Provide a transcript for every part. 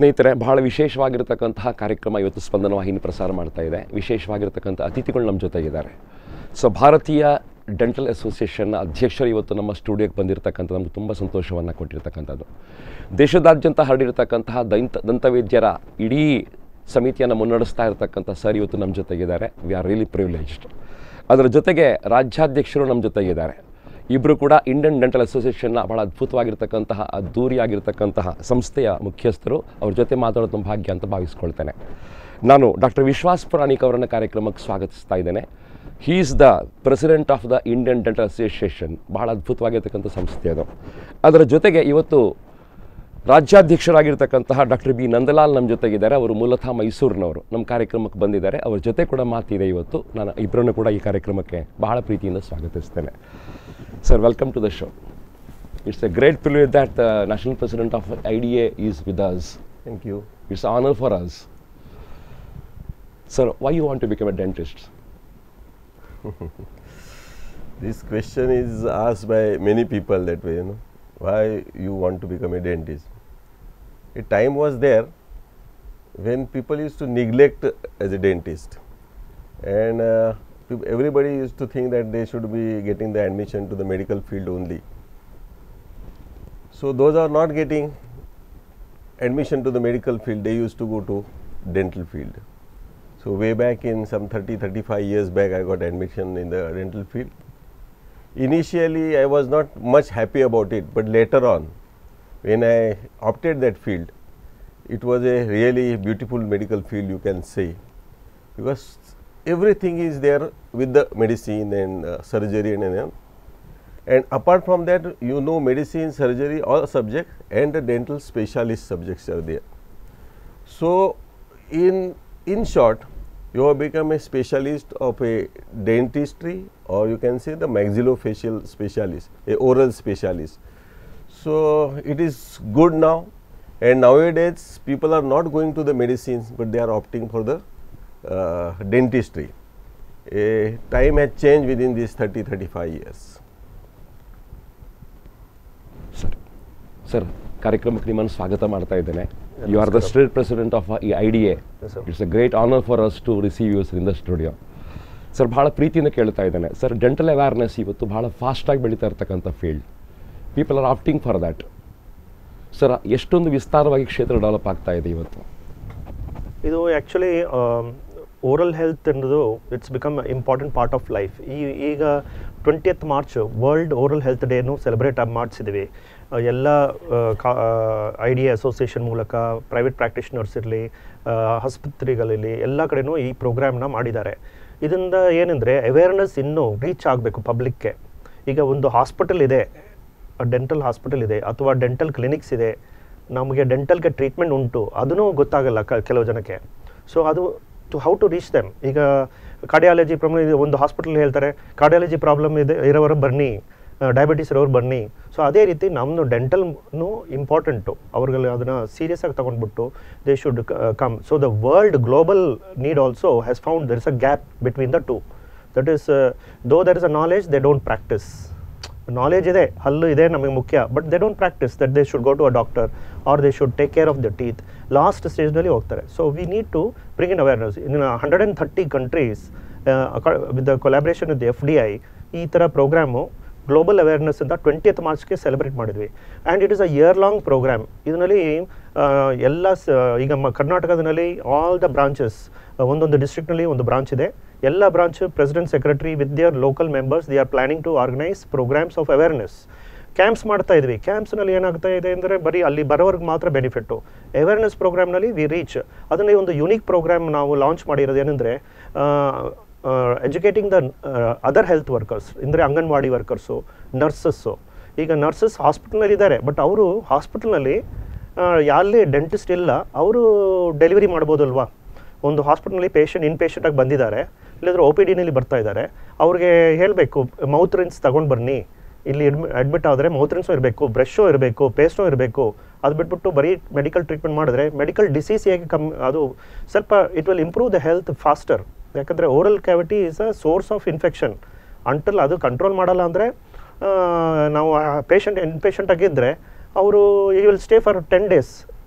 ಸ್ನೇಹಿತರೆ, ಬಹಳ ವಿಶೇಷವಾಗಿರತಕ್ಕಂತಹ ಕಾರ್ಯಕ್ರಮ ಇವತ್ತು ಸ್ಪಂದನ ವಾಹಿನಿ ಪ್ರಸಾರ ಮಾಡ್ತಾ ಇದೆ. ವಿಶೇಷವಾಗಿರತಕ್ಕಂಥ ಅತಿಥಿಗಳು ನಮ್ಮ ಜೊತೆಗಿದ್ದಾರೆ. ಸೊ ಭಾರತೀಯ ಡೆಂಟಲ್ ಅಸೋಸಿಯೇಷನ್ನ ಅಧ್ಯಕ್ಷರು ಇವತ್ತು ನಮ್ಮ ಸ್ಟುಡಿಯೋಗೆ ಬಂದಿರತಕ್ಕಂಥದ್ದು ನಮಗೆ ತುಂಬ ಸಂತೋಷವನ್ನು ಕೊಟ್ಟಿರ್ತಕ್ಕಂಥದ್ದು. ದೇಶದಾದ್ಯಂತ ಹರಡಿರತಕ್ಕಂತಹ ದಂತವೈದ್ಯರ ಇಡೀ ಸಮಿತಿಯನ್ನು ಮುನ್ನಡೆಸ್ತಾ ಇರತಕ್ಕಂಥ ಸರ್ ಇವತ್ತು ನಮ್ಮ ಜೊತೆಗಿದ್ದಾರೆ. We are really privileged. ಅದರ ಜೊತೆಗೆ ರಾಜ್ಯಾಧ್ಯಕ್ಷರು ನಮ್ಮ ಜೊತೆಗಿದ್ದಾರೆ. ಇಬ್ಬರು ಕೂಡ ಇಂಡಿಯನ್ ಡೆಂಟಲ್ ಅಸೋಸಿಯೇಷನ್ನ ಭಾಳ ಅದ್ಭುತವಾಗಿರ್ತಕ್ಕಂತಹ ಅದ್ದೂರಿಯಾಗಿರ್ತಕ್ಕಂತಹ ಸಂಸ್ಥೆಯ ಮುಖ್ಯಸ್ಥರು. ಅವ್ರ ಜೊತೆ ಮಾತಾಡೋದು ನಮ್ಮ ಭಾಗ್ಯ ಅಂತ ಭಾವಿಸ್ಕೊಳ್ತೇನೆ. ನಾನು ಡಾಕ್ಟರ್ ವಿಶ್ವಾಸ್ ಪುರಾಣಿಕ್ ಅವರನ್ನು ಕಾರ್ಯಕ್ರಮಕ್ಕೆ ಸ್ವಾಗತಿಸ್ತಾ ಇದ್ದೇನೆ. He is the president of the Indian dental association. ಭಾಳ ಅದ್ಭುತವಾಗಿರ್ತಕ್ಕಂಥ ಸಂಸ್ಥೆ ಅದು. ಅದರ ಜೊತೆಗೆ ಇವತ್ತು ರಾಜ್ಯಾಧ್ಯಕ್ಷರಾಗಿರ್ತಕ್ಕಂತಹ ಡಾಕ್ಟರ್ ಬಿ ನಂದಲಾಲ್ ನಮ್ಮ ಜೊತೆಗಿದ್ದಾರೆ. ಅವರು ಮೂಲತಃ ಮೈಸೂರಿನವರು. ನಮ್ಮ ಕಾರ್ಯಕ್ರಮಕ್ಕೆ ಬಂದಿದ್ದಾರೆ. ಅವ್ರ ಜೊತೆ ಕೂಡ ಮಾತಿದೆ ಇವತ್ತು. ನಾನು ಇಬ್ಬರನ್ನು ಕೂಡ ಈ ಕಾರ್ಯಕ್ರಮಕ್ಕೆ ಬಹಳ ಪ್ರೀತಿಯಿಂದ ಸ್ವಾಗತಿಸ್ತೇನೆ. Sir, welcome to the show. It's a great privilege that the National President of IDA is with us. Thank you. It's an honor for us. Sir, why you want to become a dentist? This question is asked by many people that way, you know. Why you want to become a dentist? A time was there when people used to neglect as a dentist, and everybody used to think that they should be getting the admission to the medical field only. So those are not getting admission to the medical field, they used to go to dental field. So way back in some 30-35 years back, I got admission in the dental field. Initially I was not much happy about it, but later on when I opted that field, it was a really beautiful medical field, you can say, because everything is there with the medicine and surgery and apart from that, you know, medicine, surgery, all subjects and the dental specialist subjects are there. So in short, you have become a specialist of a dentistry, or you can say the maxillofacial specialist, a oral specialist. So it is good now, and nowadays people are not going to the medicines, but they are opting for the dentistry. A time has changed within these 30-35 years. Sir, ಕಾರ್ಯಕ್ರಮಕ್ಕೆ ನಿಮ್ಮನ್ನು ಸ್ವಾಗತ ಮಾಡ್ತಾ ಇದ್ದೇನೆ. You are the state president of IDA. Yes, sir. It's a great honor for us to receive you in the studio. Sir, ಭಾಳ ಪ್ರೀತಿಯಿಂದ ಕೇಳ್ತಾ ಇದ್ದೇನೆ. Sir, dental awareness ಇವತ್ತು ಭಾಳ ಫಾಸ್ಟಾಗಿ ಬೆಳೀತಾ ಇರ್ತಕ್ಕಂಥ field. People are opting for that. Sir, ಎಷ್ಟೊಂದು ವಿಸ್ತಾರವಾಗಿ ಕ್ಷೇತ್ರ ಡೆವಲಪ್ ಆಗ್ತಾ ಇದೆ ಇವತ್ತು? ಇದು ಆ್ಯಕ್ಚುಲಿ ಓರಲ್ ಹೆಲ್ತ್ ಅನ್ನೋದು it's become important part of life. ಈಗ 20th March world oral health ಡೇನು ಸೆಲೆಬ್ರೇಟ್ ಮಾಡಿಸಿದ್ವಿ. ಎಲ್ಲ IDA ಅಸೋಸಿಯೇಷನ್ ಮೂಲಕ, ಪ್ರೈವೇಟ್ ಪ್ರಾಕ್ಟಿಷನರ್ಸ್ ಇರಲಿ, ಆಸ್ಪತ್ರೆಗಳಲ್ಲಿ ಎಲ್ಲ ಕಡೆನೂ ಈ ಪ್ರೋಗ್ರಾಮ್ನ ಮಾಡಿದ್ದಾರೆ. ಇದರಿಂದ ಏನಂದರೆ ಅವೇರ್ನೆಸ್ ಇನ್ನೂ ರೀಚ್ ಆಗಬೇಕು ಪಬ್ಲಿಕ್ಗೆ. ಈಗ ಒಂದು ಹಾಸ್ಪಿಟಲ್ ಇದೆ, ಡೆಂಟಲ್ ಹಾಸ್ಪಿಟಲ್ ಇದೆ, ಅಥವಾ ಡೆಂಟಲ್ ಕ್ಲಿನಿಕ್ಸ್ ಇದೆ, ನಮಗೆ ಡೆಂಟಲ್ಗೆ ಟ್ರೀಟ್ಮೆಂಟ್ ಉಂಟು, ಅದೂ ಗೊತ್ತಾಗಲ್ಲ ಕೆಲವು ಜನಕ್ಕೆ. ಸೊ ಅದು ಹೌ ಟು ರೀಚ್ ದೆಮ್. ಈಗ ಕಾರ್ಡಿಯಾಲಜಿ ಪ್ರಾಬ್ಲಮ್ ಇದೆ, ಒಂದು ಹಾಸ್ಪಿಟಲ್ ಹೇಳ್ತಾರೆ ಕಾರ್ಡಿಯಾಲಜಿ ಪ್ರಾಬ್ಲಮ್ ಇದೆ ಇರೋರು ಬನ್ನಿ, ಡಯಾಬಿಟೀಸ್ ಇರೋರು ಬನ್ನಿ. ಸೊ ಅದೇ ರೀತಿ ನಮ್ಮದು ಡೆಂಟಲ್ನು ಇಂಪಾರ್ಟೆಂಟು. ಅವ್ರಿಗೆ ಅದನ್ನು ಸೀರಿಯಸ್ ಆಗಿ ತೊಗೊಂಡ್ಬಿಟ್ಟು they should come. So the world global need also has found there is a gap between the two. That is though there is a knowledge, they don't practice. Knowledge ಇದೆ, ಹಲ್ಲು ಇದೆ ನಮಗೆ ಮುಖ್ಯ, but they don't practice that they should go to a doctor or they should take care of the teeth. Last ಸ್ಟೇಜ್ನಲ್ಲಿ ಹೋಗ್ತಾರೆ. So we need to bring in awareness. In 130 countries with the collaboration with FDI ಈ ಥರ program global awareness ಅಂತ 20th ಮಾರ್ಚ್ಗೆ celebrate ಮಾಡಿದ್ವಿ. And it is a year long program. ಇದರಲ್ಲಿ ಎಲ್ಲ ಈಗ ಕರ್ನಾಟಕದಲ್ಲಿ ಆಲ್ ದ ಬ್ರಾಂಚಸ್, ಒಂದೊಂದು ಡಿಸ್ಟ್ರಿಕ್ಟ್ನಲ್ಲಿ ಒಂದು ಬ್ರಾಂಚ್ ಇದೆ. ಎಲ್ಲ branch president, secretary with their local members, they are planning to organise programs of awareness. Camps ಮಾಡ್ತಾ ಇದ್ವಿ. ಕ್ಯಾಂಪ್ಸ್ನಲ್ಲಿ ಏನಾಗ್ತಾ ಇದೆ ಅಂದರೆ ಬರೀ ಅಲ್ಲಿ ಬರೋವ್ರಿಗೆ ಮಾತ್ರ ಬೆನಿಫಿಟ್ಟು. ಅವೇರ್ನೆಸ್ ಪ್ರೋಗ್ರಾಮ್ನಲ್ಲಿ ವಿ ರೀಚ್. ಅದನ್ನೇ ಒಂದು ಯುನೀಕ್ ಪ್ರೋಗ್ರಾಮ್ ನಾವು ಲಾಂಚ್ ಮಾಡಿರೋದು ಏನಂದರೆ educating the other health workers, ಅಂದರೆ ಅಂಗನವಾಡಿ ವರ್ಕರ್ಸು, ನರ್ಸಸ್ಸು. ಈಗ ನರ್ಸಸ್ ಹಾಸ್ಪಿಟಲ್ನಲ್ಲಿದ್ದಾರೆ, ಬಟ್ ಅವರು ಹಾಸ್ಪಿಟಲ್ನಲ್ಲಿ ಯಾರಲ್ಲಿ ಡೆಂಟಿಸ್ಟ್ ಇಲ್ಲ, ಅವರು ಡೆಲಿವರಿ ಮಾಡ್ಬೋದಲ್ವಾ? ಒಂದು ಹಾಸ್ಪಿಟಲ್ನಲ್ಲಿ ಇನ್ಪೇಷೆಂಟಾಗಿ ಬಂದಿದ್ದಾರೆ, ಇಲ್ಲಾಂದರೆ OPDನಲ್ಲಿ ಬರ್ತಾ ಇದ್ದಾರೆ, ಅವ್ರಿಗೆ ಹೇಳಬೇಕು ಮೌತ್ ರಿನ್ಸ್ ತಗೊಂಡು ಬನ್ನಿ, ಇಲ್ಲಿ ಅಡ್ಮಿಟ್ ಆದರೆ ಮೌತ್ ರಿನ್ಸು ಇರಬೇಕು, ಬ್ರಷು ಇರಬೇಕು, ಪೇಸ್ಟು ಇರಬೇಕು. ಅದು ಬಿಟ್ಬಿಟ್ಟು ಬರೀ ಮೆಡಿಕಲ್ ಟ್ರೀಟ್ಮೆಂಟ್ ಮಾಡಿದ್ರೆ ಮೆಡಿಕಲ್ ಡಿಸೀಸ್ ಹೇಗೆ ಅದು ಸ್ವಲ್ಪ it will improve the health faster. ಯಾಕಂದರೆ oral cavity is a source of infection. Until ಅದು ಕಂಟ್ರೋಲ್ ಮಾಡಲ್ಲ ಅಂದರೆ ನಾವು ಇನ್ಪೇಷೆಂಟ್ ಆಗಿದ್ದರೆ ಅವರು you will stay for 10 days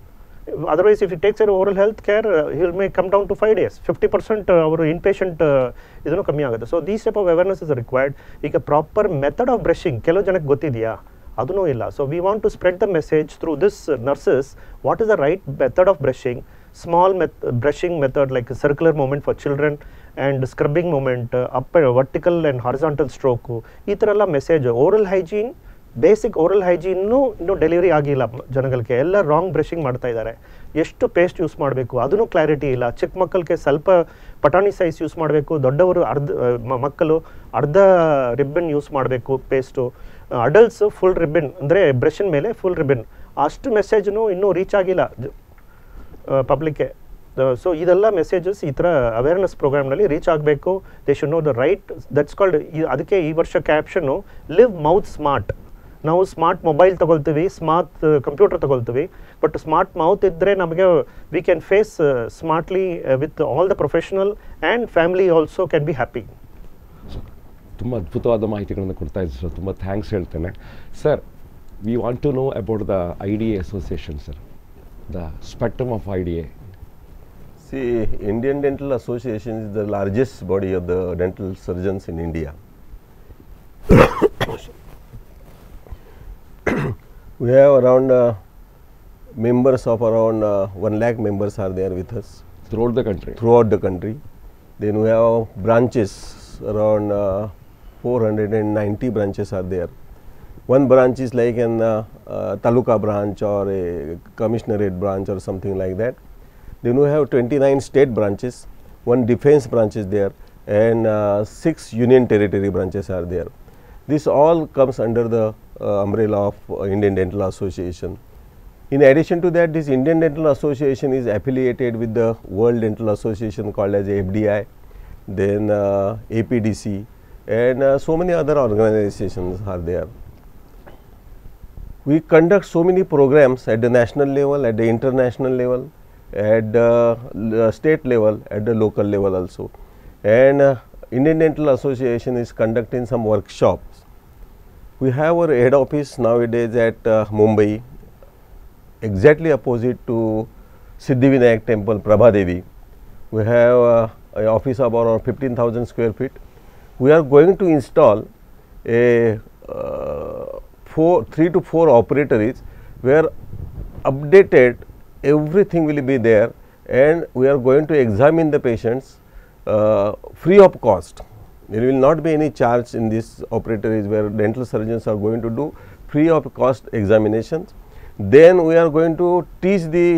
Otherwise, if he takes an oral health care, he may come down to 5 days. 50% our inpatient ಇದನ್ನು ಕಮ್ಮಿ ಆಗುತ್ತೆ. So these type of awareness is required. ಈಗ ಪ್ರಾಪರ್ ಮೆಥಡ್ ಆಫ್ ಬ್ರಷಿಂಗ್ ಕೆಲವು ಜನಕ್ಕೆ ಗೊತ್ತಿದೆಯಾ, ಅದೂ ಇಲ್ಲ. So we want to spread the message through this nurses what is the right method of brushing. Small brushing method like a circular movement for children and scrubbing movement, up vertical and horizontal stroke. ಈ ಥರ ಎಲ್ಲ message. Oral hygiene, basic oral hygiene ಇನ್ನೂ delivery ಆಗಿಲ್ಲ ಜನಗಳಿಗೆ. ಎಲ್ಲ wrong brushing ಮಾಡ್ತಾ ಇದ್ದಾರೆ. ಎಷ್ಟು ಪೇಸ್ಟ್ ಯೂಸ್ ಮಾಡಬೇಕು ಅದೂ ಕ್ಲಾರಿಟಿ ಇಲ್ಲ. ಚಿಕ್ಕ ಮಕ್ಕಳಿಗೆ ಸ್ವಲ್ಪ ಪಟಾಣಿ ಸೈಜ್ ಯೂಸ್ ಮಾಡಬೇಕು, ದೊಡ್ಡವರು ಮಕ್ಕಳು ಅರ್ಧ ರಿಬ್ಬನ್ ಯೂಸ್ ಮಾಡಬೇಕು ಪೇಸ್ಟು. ಅಡಲ್ಟ್ಸ್ ಫುಲ್ ರಿಬ್ಬನ್ ಅಂದರೆ ಬ್ರಷಿನ ಮೇಲೆ ಫುಲ್ ರಿಬ್ಬನ್. ಅಷ್ಟು ಮೆಸೇಜ್ನು ಇನ್ನೂ ರೀಚ್ ಆಗಿಲ್ಲ ಪಬ್ಲಿಕ್ಗೆ. ಸೊ ಇದೆಲ್ಲ ಮೆಸೇಜಸ್ ಈ ಥರ ಅವೇರ್ನೆಸ್ ಪ್ರೋಗ್ರಾಮ್ನಲ್ಲಿ ರೀಚ್ ಆಗಬೇಕು. They should know the right, that's called. ಅದಕ್ಕೆ ಈ ವರ್ಷ ಕ್ಯಾಪ್ಷನ್ನು ಲಿವ್ ಮೌತ್ ಸ್ಮಾರ್ಟ್. ನಾವು ಸ್ಮಾರ್ಟ್ ಮೊಬೈಲ್ ತೊಗೊಳ್ತೀವಿ, ಸ್ಮಾರ್ಟ್ ಕಂಪ್ಯೂಟರ್ ತೊಗೊಳ್ತೀವಿ, ಬಟ್ ಸ್ಮಾರ್ಟ್ ಮೌತ್ ಇದ್ದರೆ ನಮಗೆ we can face smartly with all the professional and family also can be happy. ತುಂಬ ಅದ್ಭುತವಾದ ಮಾಹಿತಿಗಳನ್ನು ಕೊಡ್ತಾ ಇದ್ದೀವಿ ಸರ್, ತುಂಬ ಥ್ಯಾಂಕ್ಸ್ ಹೇಳ್ತೇನೆ sir. We want to know about the IDA association sir, the spectrum of IDA. See, Indian Dental Association is the largest body of the dental surgeons in India. We have around members of around 1 lakh members are there with us Throughout the country. throughout the country. Then we have branches around 490 branches are there. One branch is like an taluka branch or a commissionerate branch or something like that. Then we have 29 state branches, 1 defense branch is there, and 6 union territory branches are there. This all comes under the umbrella of Indian Dental Association. In addition to that, this Indian Dental Association is affiliated with the World Dental Association called as FDI, then APDC, and so many other organizations are there. We conduct so many programs at the national level, at the international level, at the state level, at the local level also. And Indian Dental Association is conducting some workshops. We have our head office nowadays at Mumbai, exactly opposite to Siddhivinayak Temple, Prabhadevi. We have an office of around 15,000 square feet. We are going to install a 3 to 4 operatories where updated everything will be there, and we are going to examine the patients free of cost. There will not be any charge in these operatories where dental surgeons are going to do free of cost examinations. Then we are going to teach the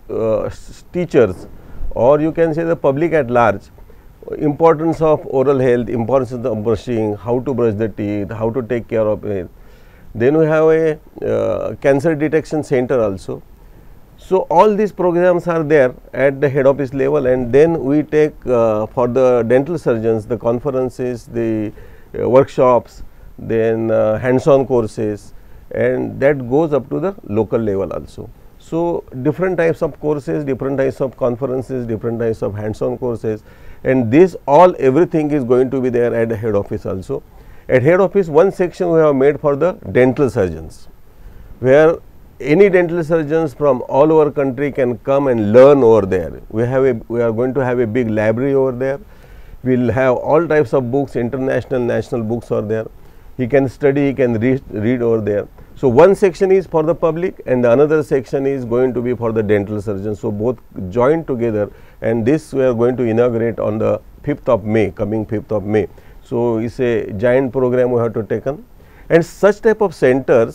teachers, or you can say the public at large, importance of oral health, importance of brushing, how to brush the teeth, how to take care of it. Then we have a cancer detection center also. So all these programs are there at the head office level, and then we take for the dental surgeons the conferences, the workshops, then hands-on courses, and that goes up to the local level also. So different types of courses, different types of conferences, different types of hands-on courses, and this all everything is going to be there at the head office also. At head office, one section we have made for the dental surgeons, where any dental surgeons from all over country can come and learn over there. We are going to have a big library over there. We will have all types of books, international, national books are there. He can study, he can read over there. So one section is for the public, and the another section is going to be for the dental surgeons. So both joined together, and this we are going to inaugurate on the 5th of May, coming 5th of May. So it's a giant program we have to taken, and such type of centers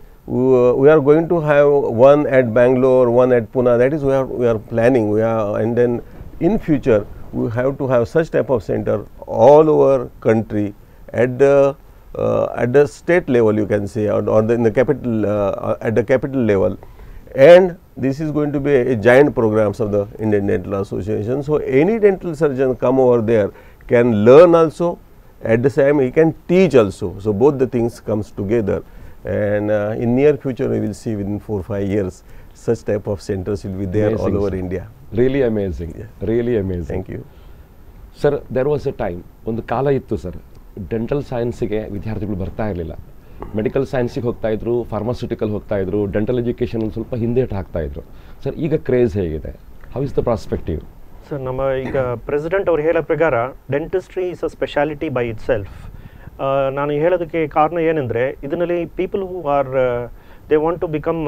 we are going to have one at Bangalore, one at Pune. That is we are planning. And then in future we have to have such type of center all over country at the state level, you can say, or in the capital at the capital level. And this is going to be a giant programs of the Indian Dental Association. So any dental surgeon come over there can learn also. At the same, he can teach also. So both the things comes together, and in near future we will see within 4-5 years such type of centers will be there all over India. Really amazing. Yeah. Really amazing. Thank you. Sir, there was a time, ಒಂದು ಕಾಲ ಇತ್ತು sir, dental ಸೈನ್ಸಿಗೆ ವಿದ್ಯಾರ್ಥಿಗಳು ಬರ್ತಾ ಇರಲಿಲ್ಲ. Medical ಸೈನ್ಸಿಗೆ ಹೋಗ್ತಾ ಇದ್ರು, pharmaceutical ಹೋಗ್ತಾ ಇದ್ರು, ಡೆಂಟಲ್ ಎಜುಕೇಷನ್ ಒಂದು ಸ್ವಲ್ಪ ಹಿಂದೇಟು ಹಾಕ್ತಾ ಇದ್ರು. ಸರ್ ಈಗ ಕ್ರೇಜ್ ಹೇಗಿದೆ? How is the prospective? Sir ನಮ್ಮ ಈಗ ಪ್ರೆಸಿಡೆಂಟ್ ಅವ್ರು ಹೇಳೋ ಪ್ರಕಾರ dentistry is a speciality by itself. ನಾನು ಹೇಳೋದಕ್ಕೆ ಕಾರಣ ಏನಂದರೆ, ಇದರಲ್ಲಿ people who are they want to become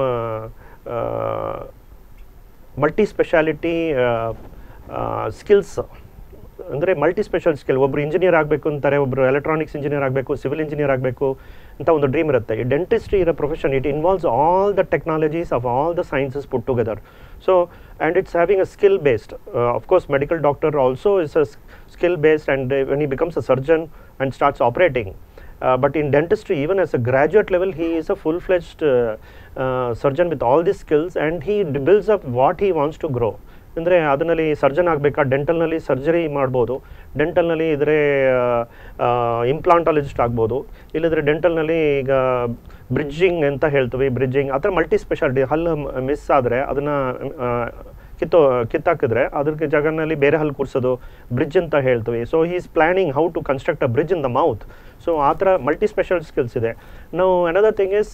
multi speciality skills, ಅಂದರೆ ಮಲ್ಟಿ ಸ್ಪೆಷಲ್ ಸ್ಕಿಲ್. ಒಬ್ಬರು ಇಂಜಿನಿಯರ್ ಆಗಬೇಕು ಅಂತಾರೆ, ಒಬ್ಬರು ಎಲೆಕ್ಟ್ರಾನಿಕ್ಸ್ ಇಂಜಿನಿಯರ್ ಆಗಬೇಕು, ಸಿವಿಲ್ ಇಂಜಿನಿಯರ್ ಆಗಬೇಕು ಅಂತ ಒಂದು ಡ್ರೀಮ್ ಇರುತ್ತೆ. ಈ ಡೆಂಟಿಸ್ಟ್ರಿ ಇರೋ profession, it involves all the technologies of all the sciences put together. So and it's having a skill based, of course medical doctor also is a skill based, and when he becomes a surgeon and starts operating, but in dentistry even as a graduate level he is a full fledged surgeon with all these skills, and he builds up what he wants to grow. ಅಂದರೆ ಅದರಲ್ಲಿ surgeon ಆಗಬೇಕಾ, ಡೆಂಟಲ್ನಲ್ಲಿ surgery ಮಾಡ್ಬೋದು, ಡೆಂಟಲ್ನಲ್ಲಿ ಇದ್ರೆ ಇಂಪ್ಲಾಂಟಾಲಜಿಸ್ಟ್ ಆಗ್ಬೋದು, ಇಲ್ಲದ್ರೆ ಡೆಂಟಲ್ನಲ್ಲಿ ಈಗ bridging ಅಂತ ಹೇಳ್ತೀವಿ, bridging ಆ ಥರ ಮಲ್ಟಿ ಸ್ಪೆಷಾಲಿಟಿ. ಹಲ್ಲು ಮಿಸ್ ಆದರೆ ಅದನ್ನು ಕಿತ್ತಾಕಿದ್ರೆ ಅದ್ರ ಜಾಗನಲ್ಲಿ ಬೇರೆ ಹಲ್ಲು ಕೂರಿಸೋದು ಬ್ರಿಡ್ಜ್ ಅಂತ ಹೇಳ್ತೀವಿ. So he is planning how to construct a bridge in the mouth. So ಆ ಥರ ಮಲ್ಟಿ ಸ್ಪೆಷಲ್ ಸ್ಕಿಲ್ಸ್ ಇದೆ. ನಾವು another thing is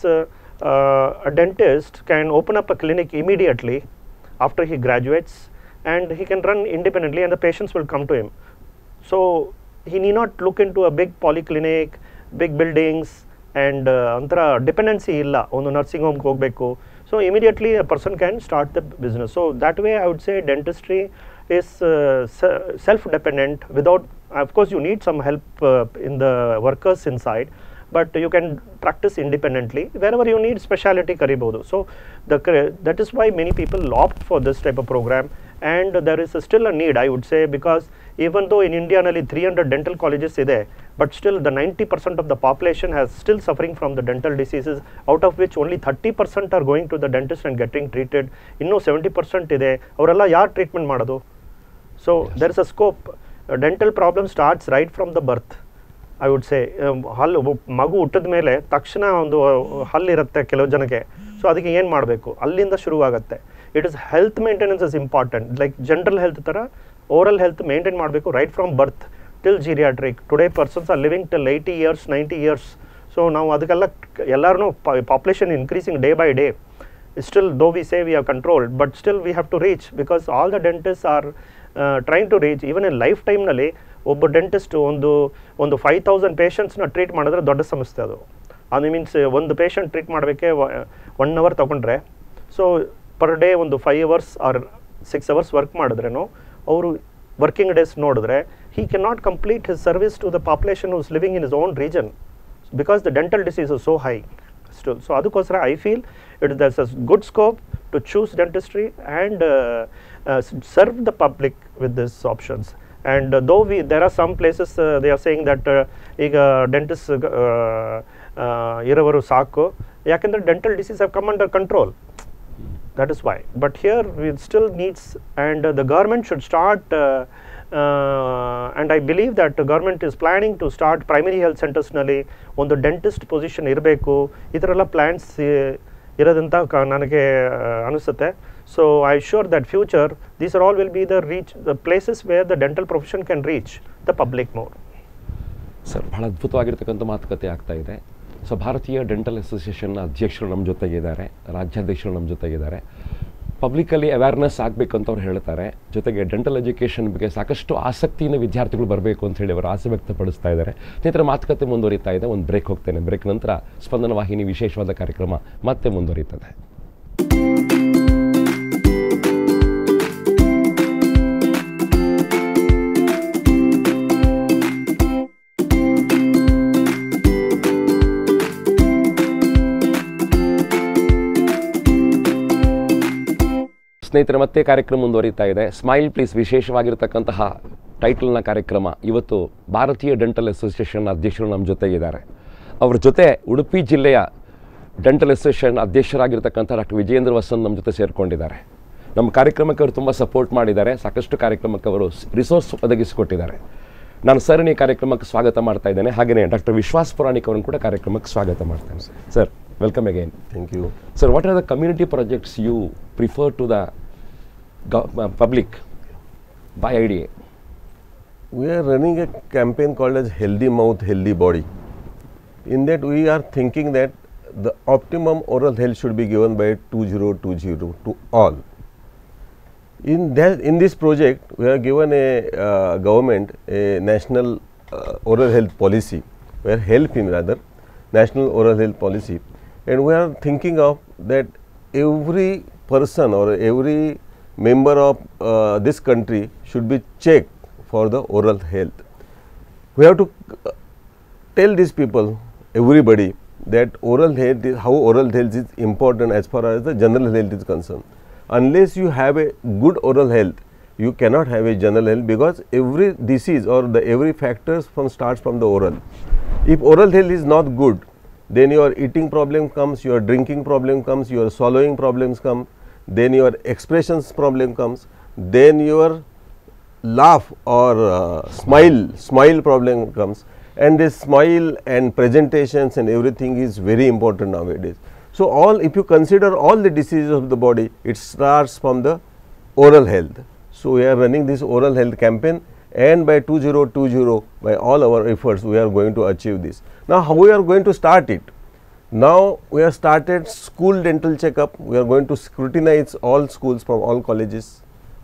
a dentist can open up a clinic immediately after he graduates, and he can run independently and the patients will come to him. So he need not look into a big polyclinic, big buildings, and antara dependency illa ಒಂದು nursing home ಹೋಗಬೇಕು. So immediately a person can start the business. So that way I would say dentistry is self-dependent. Without, of course you need some help in the workers inside, but you can practice independently. Wherever you need speciality karibodu. So that is why many people opt for this type of program, and there is still a need, I would say, because even though in India nearly 300 dental colleges ide, but still the 90% of the population has still suffering from the dental diseases, out of which only 30% are going to the dentist and getting treated. Inno 70% ide, avarella yaar treatment madodu? So there is a scope. Dental problem starts right from the birth, I would say. ಹಲ್ಲು ಮಗು ಹುಟ್ಟಿದ ಮೇಲೆ ತಕ್ಷಣ ಒಂದು ಹಲ್ಲಿರುತ್ತೆ ಕೆಲವು ಜನಕ್ಕೆ. So ಅದಕ್ಕೆ ಏನು ಮಾಡಬೇಕು, ಅಲ್ಲಿಂದ ಶುರುವಾಗುತ್ತೆ. It is health maintenance is important. Like general health ಥರ ಓರಲ್ ಹೆಲ್ತ್ ಮೇಂಟೈನ್ ಮಾಡಬೇಕು right from birth till geriatric. Today persons are living till 80 years, 90 years. So ನಾವು ಅದಕ್ಕೆಲ್ಲ ಎಲ್ಲರೂ population increasing day by day. Still, though we say we have controlled, but still we have to reach, because all the dentists are trying to reach. Even in lifetime ನಲ್ಲಿ ಒಬ್ಬ dentist ಒಂದು 5,000 ಪೇಷಂಟ್ಸ್ನ treat ಮಾಡಿದ್ರೆ ದೊಡ್ಡ ಸಮಸ್ಯೆ ಅದು. ಅದು means ಒಂದು patient treat ಮಾಡಬೇಕೆ 1 hour ತೊಗೊಂಡ್ರೆ, ಸೊ ಪರ್ ಡೇ ಒಂದು 5 hours ಆರ್ 6 hours ವರ್ಕ್ ಮಾಡಿದ್ರೇನು ಅವರು ವರ್ಕಿಂಗ್ ಡೇಸ್ ನೋಡಿದ್ರೆ he cannot complete his service to the population who is living in his own region, because the dental disease is so high still. So ಅದಕ್ಕೋಸ್ಕರ I feel there's a good scope to choose dentistry and serve the public with these options. And though there are some places they are saying that ಈಗ dentist ಇರೋವರು ಸಾಕು, ಯಾಕೆಂದರೆ dental disease have come under control. That is why. But here we still needs, and the government should start, and I believe that the government is planning to start primary health centers ನಲ್ಲಿ ಒಂದು dentist position ಇರಬೇಕು. ಈ ಥರ ಎಲ್ಲ plans ಇರೋದಂತ ನನಗೆ ಅನಿಸುತ್ತೆ. So I sure that future these are all will be the places where the dental profession can reach the public more. Sir, ಬಹಳ ಅದ್ಭುತವಾಗಿರ್ತಕ್ಕಂಥ ಮಾತುಕತೆ ಆಗ್ತಾ ಇದೆ. ಸೊ ಭಾರತೀಯ ಡೆಂಟಲ್ ಅಸೋಸಿಯೇಷನ್ನ ಅಧ್ಯಕ್ಷರು ನಮ್ಮ ಜೊತೆಗಿದ್ದಾರೆ, ರಾಜ್ಯಾಧ್ಯಕ್ಷರು ನಮ್ಮ ಜೊತೆಗಿದ್ದಾರೆ. ಪಬ್ಲಿಕಲ್ಲಿ ಅವೇರ್ನೆಸ್ ಆಗಬೇಕು ಅಂತ ಅವ್ರು ಹೇಳ್ತಾರೆ. ಜೊತೆಗೆ ಡೆಂಟಲ್ ಎಜುಕೇಷನ್ ಬಗ್ಗೆ ಸಾಕಷ್ಟು ಆಸಕ್ತಿಯಿಂದ ವಿದ್ಯಾರ್ಥಿಗಳು ಬರಬೇಕು ಅಂತ ಹೇಳಿ ಅವರು ಆಸೆ ವ್ಯಕ್ತಪಡಿಸ್ತಾ ಇದ್ದಾರೆ. ಸ್ನೇಹಿತರ, ಮಾತುಕತೆ ಮುಂದುವರಿತಾ ಇದೆ. ಒಂದು ಬ್ರೇಕ್ ಹೋಗ್ತೇನೆ. ಬ್ರೇಕ್ ನಂತರ ಸ್ಪಂದನ ವಾಹಿನಿ ವಿಶೇಷವಾದ ಕಾರ್ಯಕ್ರಮ ಮತ್ತೆ ಮುಂದುವರಿಯುತ್ತದೆ. ಸ್ನೇಹಿತರೆ, ಮತ್ತೆ ಕಾರ್ಯಕ್ರಮ ಮುಂದುವರಿತಾ ಇದೆ. ಸ್ಮೈಲ್ ಪ್ಲೀಸ್ ವಿಶೇಷವಾಗಿರ್ತಕ್ಕಂತಹ ಟೈಟಲ್ನ ಕಾರ್ಯಕ್ರಮ. ಇವತ್ತು ಭಾರತೀಯ ಡೆಂಟಲ್ ಅಸೋಸಿಯೇಷನ್ ಅಧ್ಯಕ್ಷರು ನಮ್ಮ ಜೊತೆಗಿದ್ದಾರೆ. ಅವ್ರ ಜೊತೆ ಉಡುಪಿ ಜಿಲ್ಲೆಯ ಡೆಂಟಲ್ ಅಸೋಸಿಯೇಷನ್ ಅಧ್ಯಕ್ಷರಾಗಿರ್ತಕ್ಕಂಥ ಡಾಕ್ಟರ್ ವಿಜಯೇಂದ್ರ ವಸಂತ್ ನಮ್ಮ ಜೊತೆ ಸೇರಿಕೊಂಡಿದ್ದಾರೆ. ನಮ್ಮ ಕಾರ್ಯಕ್ರಮಕ್ಕೆ ಅವರು ತುಂಬ ಸಪೋರ್ಟ್ ಮಾಡಿದ್ದಾರೆ. ಸಾಕಷ್ಟು ಕಾರ್ಯಕ್ರಮಕ್ಕೆ ಅವರು ರಿಸೋರ್ಸ್ ಒದಗಿಸಿಕೊಟ್ಟಿದ್ದಾರೆ. ನಾನು ಸರಣಿ ಕಾರ್ಯಕ್ರಮಕ್ಕೆ ಸ್ವಾಗತ ಮಾಡ್ತಾ ಇದ್ದೇನೆ. ಹಾಗೆಯೇ ಡಾಕ್ಟರ್ ವಿಶ್ವಾಸ್ ಪುರಾಣಿಕ್ ಅವರನ್ನು ಕೂಡ ಕಾರ್ಯಕ್ರಮಕ್ಕೆ ಸ್ವಾಗತ ಮಾಡ್ತೇನೆ. Sir, welcome again. Thank you. Sir, what are the community projects you prefer to the public by IDA? We are running a campaign called as Healthy Mouth, Healthy Body. In that we are thinking that the optimum oral health should be given by 2020 to all. In this project, we have given a government a national oral health policy. We are helping rather national oral health policy, and we are thinking of that every person or every member of this country should be checked for the oral health. We have to tell these people, everybody, that oral health is, how oral health is important as far as the general health is concerned. Unless you have a good oral health, you cannot have a general health, because every disease or every factors starts from the oral. If oral health is not good, then your eating problem comes, your drinking problem comes, your swallowing problems come, then your expressions problem comes, then your laugh or smile problem comes, and this smile and presentations and everything is very important nowadays. So if you consider all the diseases of the body, it starts from the oral health. So we are running this oral health campaign, and by 2020, by all our efforts, we are going to achieve this. Now how we are going to start it? Now we have started school dental checkup. We are going to scrutinize all schools from all colleges,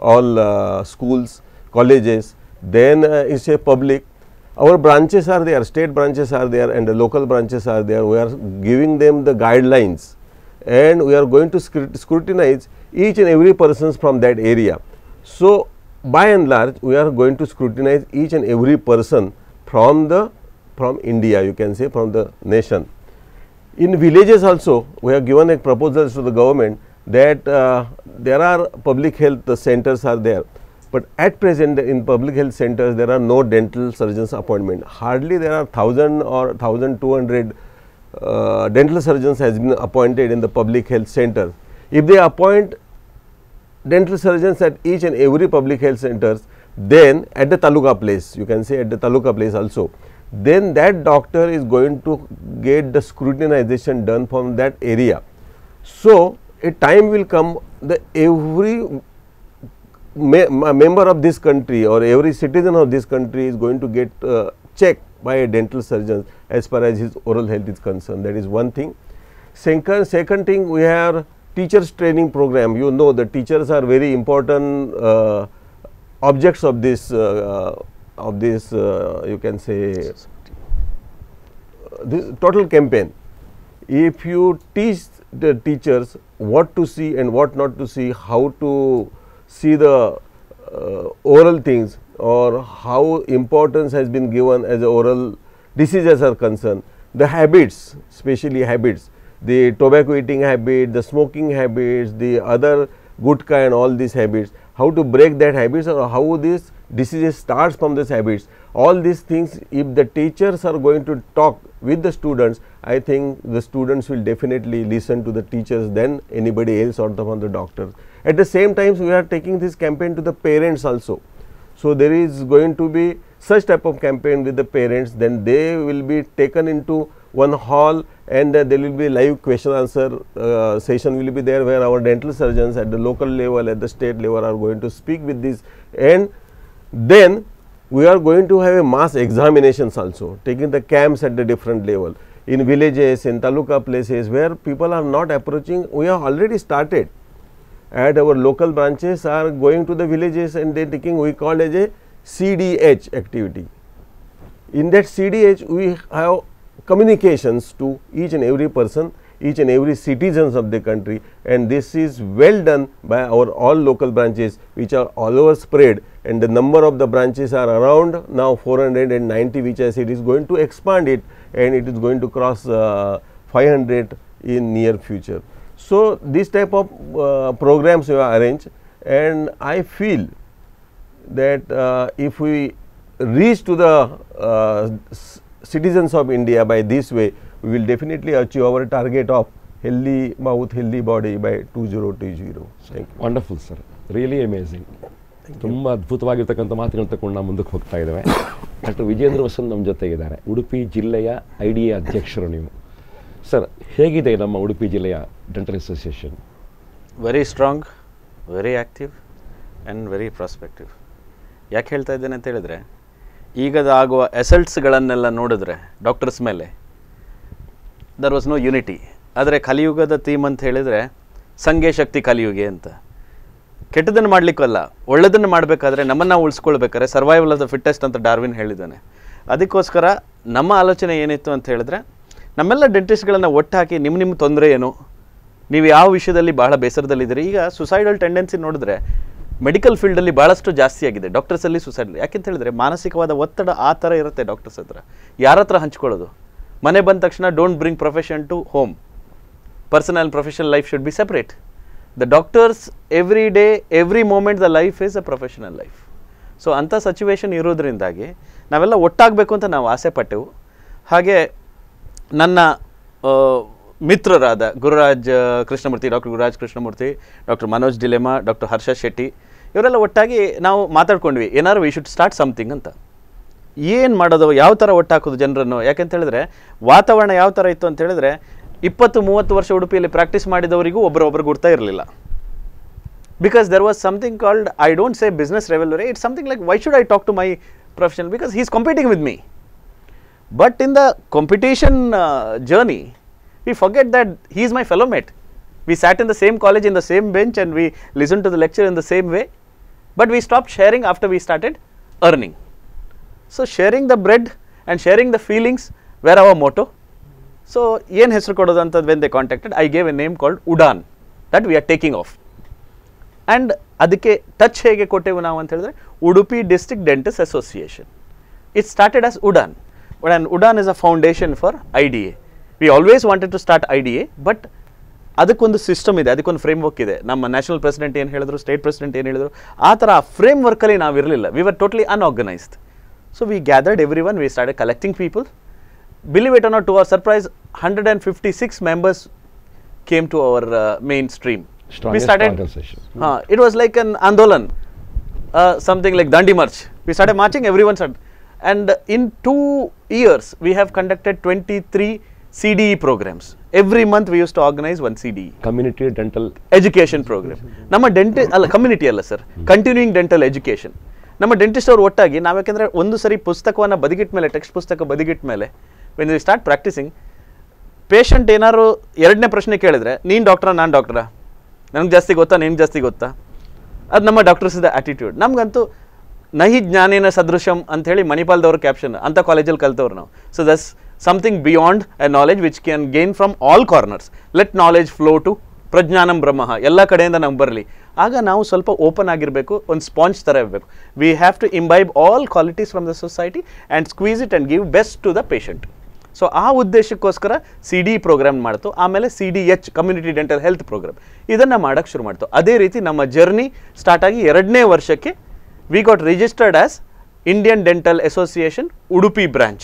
all schools, colleges. Then it's a public. Our branches are there, state branches are there, and the local branches are there. We are giving them the guidelines, and we are going to scrutinize each and every person from that area. So by and large, we are going to scrutinize each and every person from India, you can say, from the nation. In villages also, we have given a proposal to the government that there are public health centers are there. But at present, in public health centers, there are no dental surgeons appointment. Hardly there are 1,000 or 1,200 dental surgeons has been appointed in the public health centers. If they appoint dental surgeons at each and every public health centers, then at the taluka place, you can say at the taluka place also, then that doctor is going to get the scrutinization done from that area. So a time will come that every member of this country or every citizen of this country is going to get checked by a dental surgeon as far as his oral health is concerned. That is one thing. Second thing, we have teachers training program. You know, the teachers are very important objects of this you can say this total campaign. If you teach the teachers what to see and what not to see, how to see the oral things, or how importance has been given as oral diseases are concerned, the habits, especially habits, the tobacco eating habit, the smoking habits, the other gutka and all these habits, how to break that habits, or how this diseases starts from these habits. All these things, if the teachers are going to talk with the students, I think the students will definitely listen to the teachers than anybody else or from the doctors. At the same time, we are taking this campaign to the parents also. So there is going to be such type of campaign with the parents, then they will be taken into one hall, and there will be live question answer session will be there, where our dental surgeons at the local level, at the state level are going to speak with this, and then we are going to have a mass examinations also, taking the camps at the different level in villages, in taluka places where people are not approaching. We have already started at our local branches, are going to the villages, and they taking, we call as a CDH activity. In that CDH, we have communications to each and every person, each and every citizens of the country, and this is well done by our all local branches, which are all over spread, and the number of the branches are around now 490, which I said is going to expand it, and it is going to cross 500 in near future. So this type of programs we have arranged, and I feel that if we reach to the citizens of India by this way, we will definitely achieve our target of healthy mouth, healthy body by 2020. Thank you. Wonderful sir, really amazing. ತುಂಬ ಅದ್ಭುತವಾಗಿರ್ತಕ್ಕಂಥ ಮಾತುಗಳನ್ನ ತಗೊಂಡು ನಾವು ಮುಂದಕ್ಕೆ ಹೋಗ್ತಾ ಇದ್ದೇವೆ. Doctor Vijendra Vasant ನಮ್ಮ ಜೊತೆಗಿದ್ದಾರೆ, ಉಡುಪಿ ಜಿಲ್ಲೆಯ IDA ಅಧ್ಯಕ್ಷರು ನೀವು. ಸರ್, ಹೇಗಿದೆ ನಮ್ಮ ಉಡುಪಿ ಜಿಲ್ಲೆಯ dental association? Very strong, very active and very prospective. ಯಾಕೆ ಹೇಳ್ತಾ ಇದ್ದೇನೆ ಅಂತ ಹೇಳಿದರೆ, ಈಗದ ಆಗುವ ಎಸಲ್ಟ್ಸ್ಗಳನ್ನೆಲ್ಲ ನೋಡಿದ್ರೆ ಡಾಕ್ಟರ್ಸ್ ಮೇಲೆ ದರ್ ವಾಸ್ ನೋ ಯುನಿಟಿ. ಆದರೆ ಕಲಿಯುಗದ ಥೀಮ್ ಅಂತ ಹೇಳಿದರೆ ಸಂಘೆ ಶಕ್ತಿ ಕಲಿಯುಗೆ ಅಂತ. ಕೆಟ್ಟದನ್ನು ಮಾಡಲಿಕ್ಕಲ್ಲ, ಒಳ್ಳೆಯದನ್ನು ಮಾಡಬೇಕಾದ್ರೆ ನಮ್ಮನ್ನು ನಾವು ಉಳಿಸ್ಕೊಳ್ಬೇಕಾದ್ರೆ ಸರ್ವೈವಲ್ ಆಫ್ ದ ಫಿಟ್ಟೆಸ್ಟ್ ಅಂತ ಡಾರ್ವಿನ್ ಹೇಳಿದ್ದಾನೆ. ಅದಕ್ಕೋಸ್ಕರ ನಮ್ಮ ಆಲೋಚನೆ ಏನಿತ್ತು ಅಂತ ಹೇಳಿದ್ರೆ, ನಮ್ಮೆಲ್ಲ ಡೆಂಟಿಸ್ಟ್ಗಳನ್ನು ಒಟ್ಟಾಕಿ ನಿಮ್ಮ ತೊಂದರೆ ಏನು, ನೀವು ಯಾವ ವಿಷಯದಲ್ಲಿ ಭಾಳ ಬೇಸರದಲ್ಲಿದ್ದೀರಿ. ಈಗ ಸುಸೈಡಲ್ ಟೆಂಡೆನ್ಸಿ ನೋಡಿದ್ರೆ ಮೆಡಿಕಲ್ ಫೀಲ್ಡಲ್ಲಿ ಭಾಳಷ್ಟು ಜಾಸ್ತಿ ಆಗಿದೆ, ಡಾಕ್ಟರ್ಸಲ್ಲಿ ಸುಸೈಡ್. ಯಾಕೆಂತ ಹೇಳಿದ್ರೆ ಮಾನಸಿಕವಾದ ಒತ್ತಡ ಆ ಥರ ಇರುತ್ತೆ ಡಾಕ್ಟರ್ಸ್ ಹತ್ರ. ಯಾರ ಹತ್ರ ಹಂಚ್ಕೊಳ್ಳೋದು? ಮನೆ ಬಂದ ತಕ್ಷಣ don't bring profession to home. Personal and professional life should be separate. The doctors every day every moment the life is a professional life. So ಅಂಥ ಸಿಚುವೇಶನ್ ಇರೋದ್ರಿಂದಾಗಿ ನಾವೆಲ್ಲ ಒಟ್ಟಾಗಬೇಕು ಅಂತ ನಾವು ಆಸೆ ಪಟ್ಟೆವು. ಹಾಗೆ ನನ್ನ ಮಿತ್ರರಾದ Gururaj Krishnamurthy, doctor Gururaj Krishnamurthy, doctor Manoj D'Lima, doctor Harsha Shetty, ಇವರೆಲ್ಲ ಒಟ್ಟಾಗಿ ನಾವು ಮಾತಾಡ್ಕೊಂಡ್ವಿ, ಏನಾದ್ರು ವಿ ಶುಡ್ ಸ್ಟಾರ್ಟ್ ಸಮಥಿಂಗ್ ಅಂತ. ಏನು ಮಾಡೋದು, ಯಾವ ಥರ ಒಟ್ಟಾಕೋದು ಜನರನ್ನು? ಯಾಕೆಂತ ಹೇಳಿದ್ರೆ ವಾತಾವರಣ ಯಾವ ಥರ ಇತ್ತು ಅಂತ ಹೇಳಿದ್ರೆ 20-30 ವರ್ಷ ಉಡುಪಿಯಲ್ಲಿ ಪ್ರಾಕ್ಟೀಸ್ ಮಾಡಿದವರಿಗೂ ಒಬ್ಬರೊಬ್ಬರು ಗುರ್ತಾ ಇರಲಿಲ್ಲ. Because there was something called, I don't say business rivalry, it's something like why should I talk to my professional, because he is competing with me. But in the competition journey we forget that he is my fellow mate. We sat in the same college, in the same bench, and we listened to the lecture in the same way, but we stopped sharing after we started earning. So sharing the bread and sharing the feelings were our motto. So yen hesru kododu anta when they contacted, I gave a name called Udan, that we are taking off. And ಅದಕ್ಕೆ touch ಹೇಗೆ ಕೊಟ್ಟೆವು ನಾವು ಅಂತ ಹೇಳಿದ್ರೆ Udupi district dentist association. It started as Udan, and Udan is a foundation for IDA. We always wanted to start IDA, but ಅದಕ್ಕೊಂದು system ಇದೆ, ಅದಕ್ಕೊಂದು frame work ಇದೆ. ನಮ್ಮ ನ್ಯಾಷನಲ್ ಪ್ರೆಸಿಡೆಂಟ್ ಏನು ಹೇಳಿದ್ರು, ಸ್ಟೇಟ್ ಪ್ರೆಸಿಡೆಂಟ್ ಏನು ಹೇಳಿದ್ರು, ಆ ಥರ ಆ ಫ್ರೇಮ್ ವರ್ಕಲ್ಲಿ ನಾವು ಇರಲಿಲ್ಲ. We were totally unorganised. So we gathered everyone, we started collecting people. Believe it or not, to our surprise, 156 members came to our mainstream. We started, it was like an Andolan, something like Dandi March. We started marching, everyone started. And in 2 years, we have conducted 23 CDE programs. Every month we used to organize one CDE. Community Dental Education program. ನಮ್ಮ dentist ಅಲ್ಲ, community ಅಲ್ಲ sir, continuing dental education. ನಮ್ಮ dentist ಅವ್ರು ಒಟ್ಟಾಗಿ ನಾವು, ಯಾಕೆಂದರೆ ಒಂದು ಸರಿ ಪುಸ್ತಕವನ್ನು ಬದಿಗಿಟ್ಟ ಮೇಲೆ, ಟೆಕ್ಸ್ಟ್ ಪುಸ್ತಕ ಬದಿಗಿಟ್ಟ ಮೇಲೆ, when we start practising, patient ಏನಾದ್ರು ಎರಡನೇ ಪ್ರಶ್ನೆ ಕೇಳಿದ್ರೆ, ನೀನು ಡಾಕ್ಟ್ರಾ ನಾನು ಡಾಕ್ಟ್ರಾ, ನನಗೆ ಜಾಸ್ತಿ ಗೊತ್ತಾ ನಿನ್ಗೆ ಜಾಸ್ತಿ ಗೊತ್ತಾ, ಅದು ನಮ್ಮ ಡಾಕ್ಟರ್ಸ್ ಆ್ಯಟಿಟ್ಯೂಡ್. ನಮಗಂತೂ ನಹಿ ಜ್ಞಾನೇನ ಸದೃಶಂ ಅಂಥೇಳಿ ಮಣಿಪಾಲ್ದವ್ರ ಕ್ಯಾಪ್ಷನ್, ಅಂಥ ಕಾಲೇಜಲ್ಲಿ ಕಲ್ತವ್ರು ನಾವು. So thus something beyond a knowledge which can gain from all corners. Let knowledge flow to ಪ್ರಜ್ಞಾನಂ ಬ್ರಹ್ಮ, ಎಲ್ಲ ಕಡೆಯಿಂದ ನಮ್ಗೆ ಬರಲಿ. ಆಗ ನಾವು ಸ್ವಲ್ಪ ಓಪನ್ ಆಗಿರಬೇಕು, ಒಂದು ಸ್ಪಾಂಜ್ ಥರ ಇರಬೇಕು. We have to imbibe all qualities from the society and squeeze it and give best to the patient. So ಆ ಉದ್ದೇಶಕ್ಕೋಸ್ಕರ CDE ಪ್ರೋಗ್ರಾಮ್ ಮಾಡ್ತು. ಆಮೇಲೆ CDH, community dental health program, ಇದನ್ನು ಮಾಡೋಕ್ಕೆ ಶುರು ಮಾಡ್ತು. ಅದೇ ರೀತಿ ನಮ್ಮ ಜರ್ನಿ ಸ್ಟಾರ್ಟ್ ಆಗಿ 2ನೇ ವರ್ಷಕ್ಕೆ we got registered as Indian dental association Udupi branch.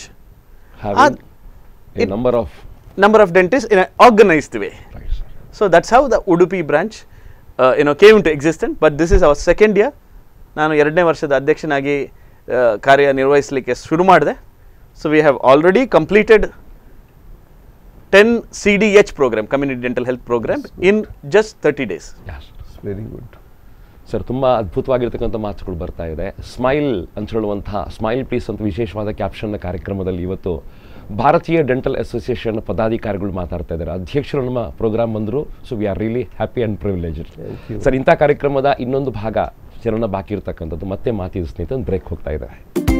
number of dentists in an organized way. Right, so that's how the Udupi branch came into existence. But this is our 2nd year. ನಾನು 2ನೇ ವರ್ಷದ ಅಧ್ಯಕ್ಷನಾಗಿ ಕಾರ್ಯನಿರ್ವಹಿಸಲಿಕ್ಕೆ ಶುರು ಮಾಡಿದೆ. So we have already completed 10 CDH program, community dental health program, in just 30 days. Yes, very good. Sir, ತುಂಬ ಅದ್ಭುತವಾಗಿರ್ತಕ್ಕಂಥ ಮಾತುಗಳು ಬರ್ತಾ ಇದೆ. ಸ್ಮೈಲ್ ಅಂತ ಹೇಳುವಂತಹ ಸ್ಮೈಲ್ ಪ್ಲೀಸ್ ಅಂತ ವಿಶೇಷವಾದ ಕ್ಯಾಪ್ಷನ್ನ ಕಾರ್ಯಕ್ರಮದಲ್ಲಿ ಇವತ್ತು ಭಾರತೀಯ ಡೆಂಟಲ್ ಅಸೋಸಿಯೇಷನ್ ಪದಾಧಿಕಾರಿಗಳು ಮಾತಾಡ್ತಾ ಇದ್ದಾರೆ. ಅಧ್ಯಕ್ಷರು ನಮ್ಮ ಪ್ರೋಗ್ರಾಮ್ ಬಂದರು. So we are really happy and privileged. Sir, ಇಂಥ ಕಾರ್ಯಕ್ರಮದ ಇನ್ನೊಂದು ಭಾಗ ಚರಣ ಬಾಕಿ ಇರ್ತಕ್ಕಂಥದ್ದು ಮತ್ತೆ ಮಾತಿದ ಸ್ನೇಹಿತ ಬ್ರೇಕ್ ಹೋಗ್ತಾ ಇದೆ.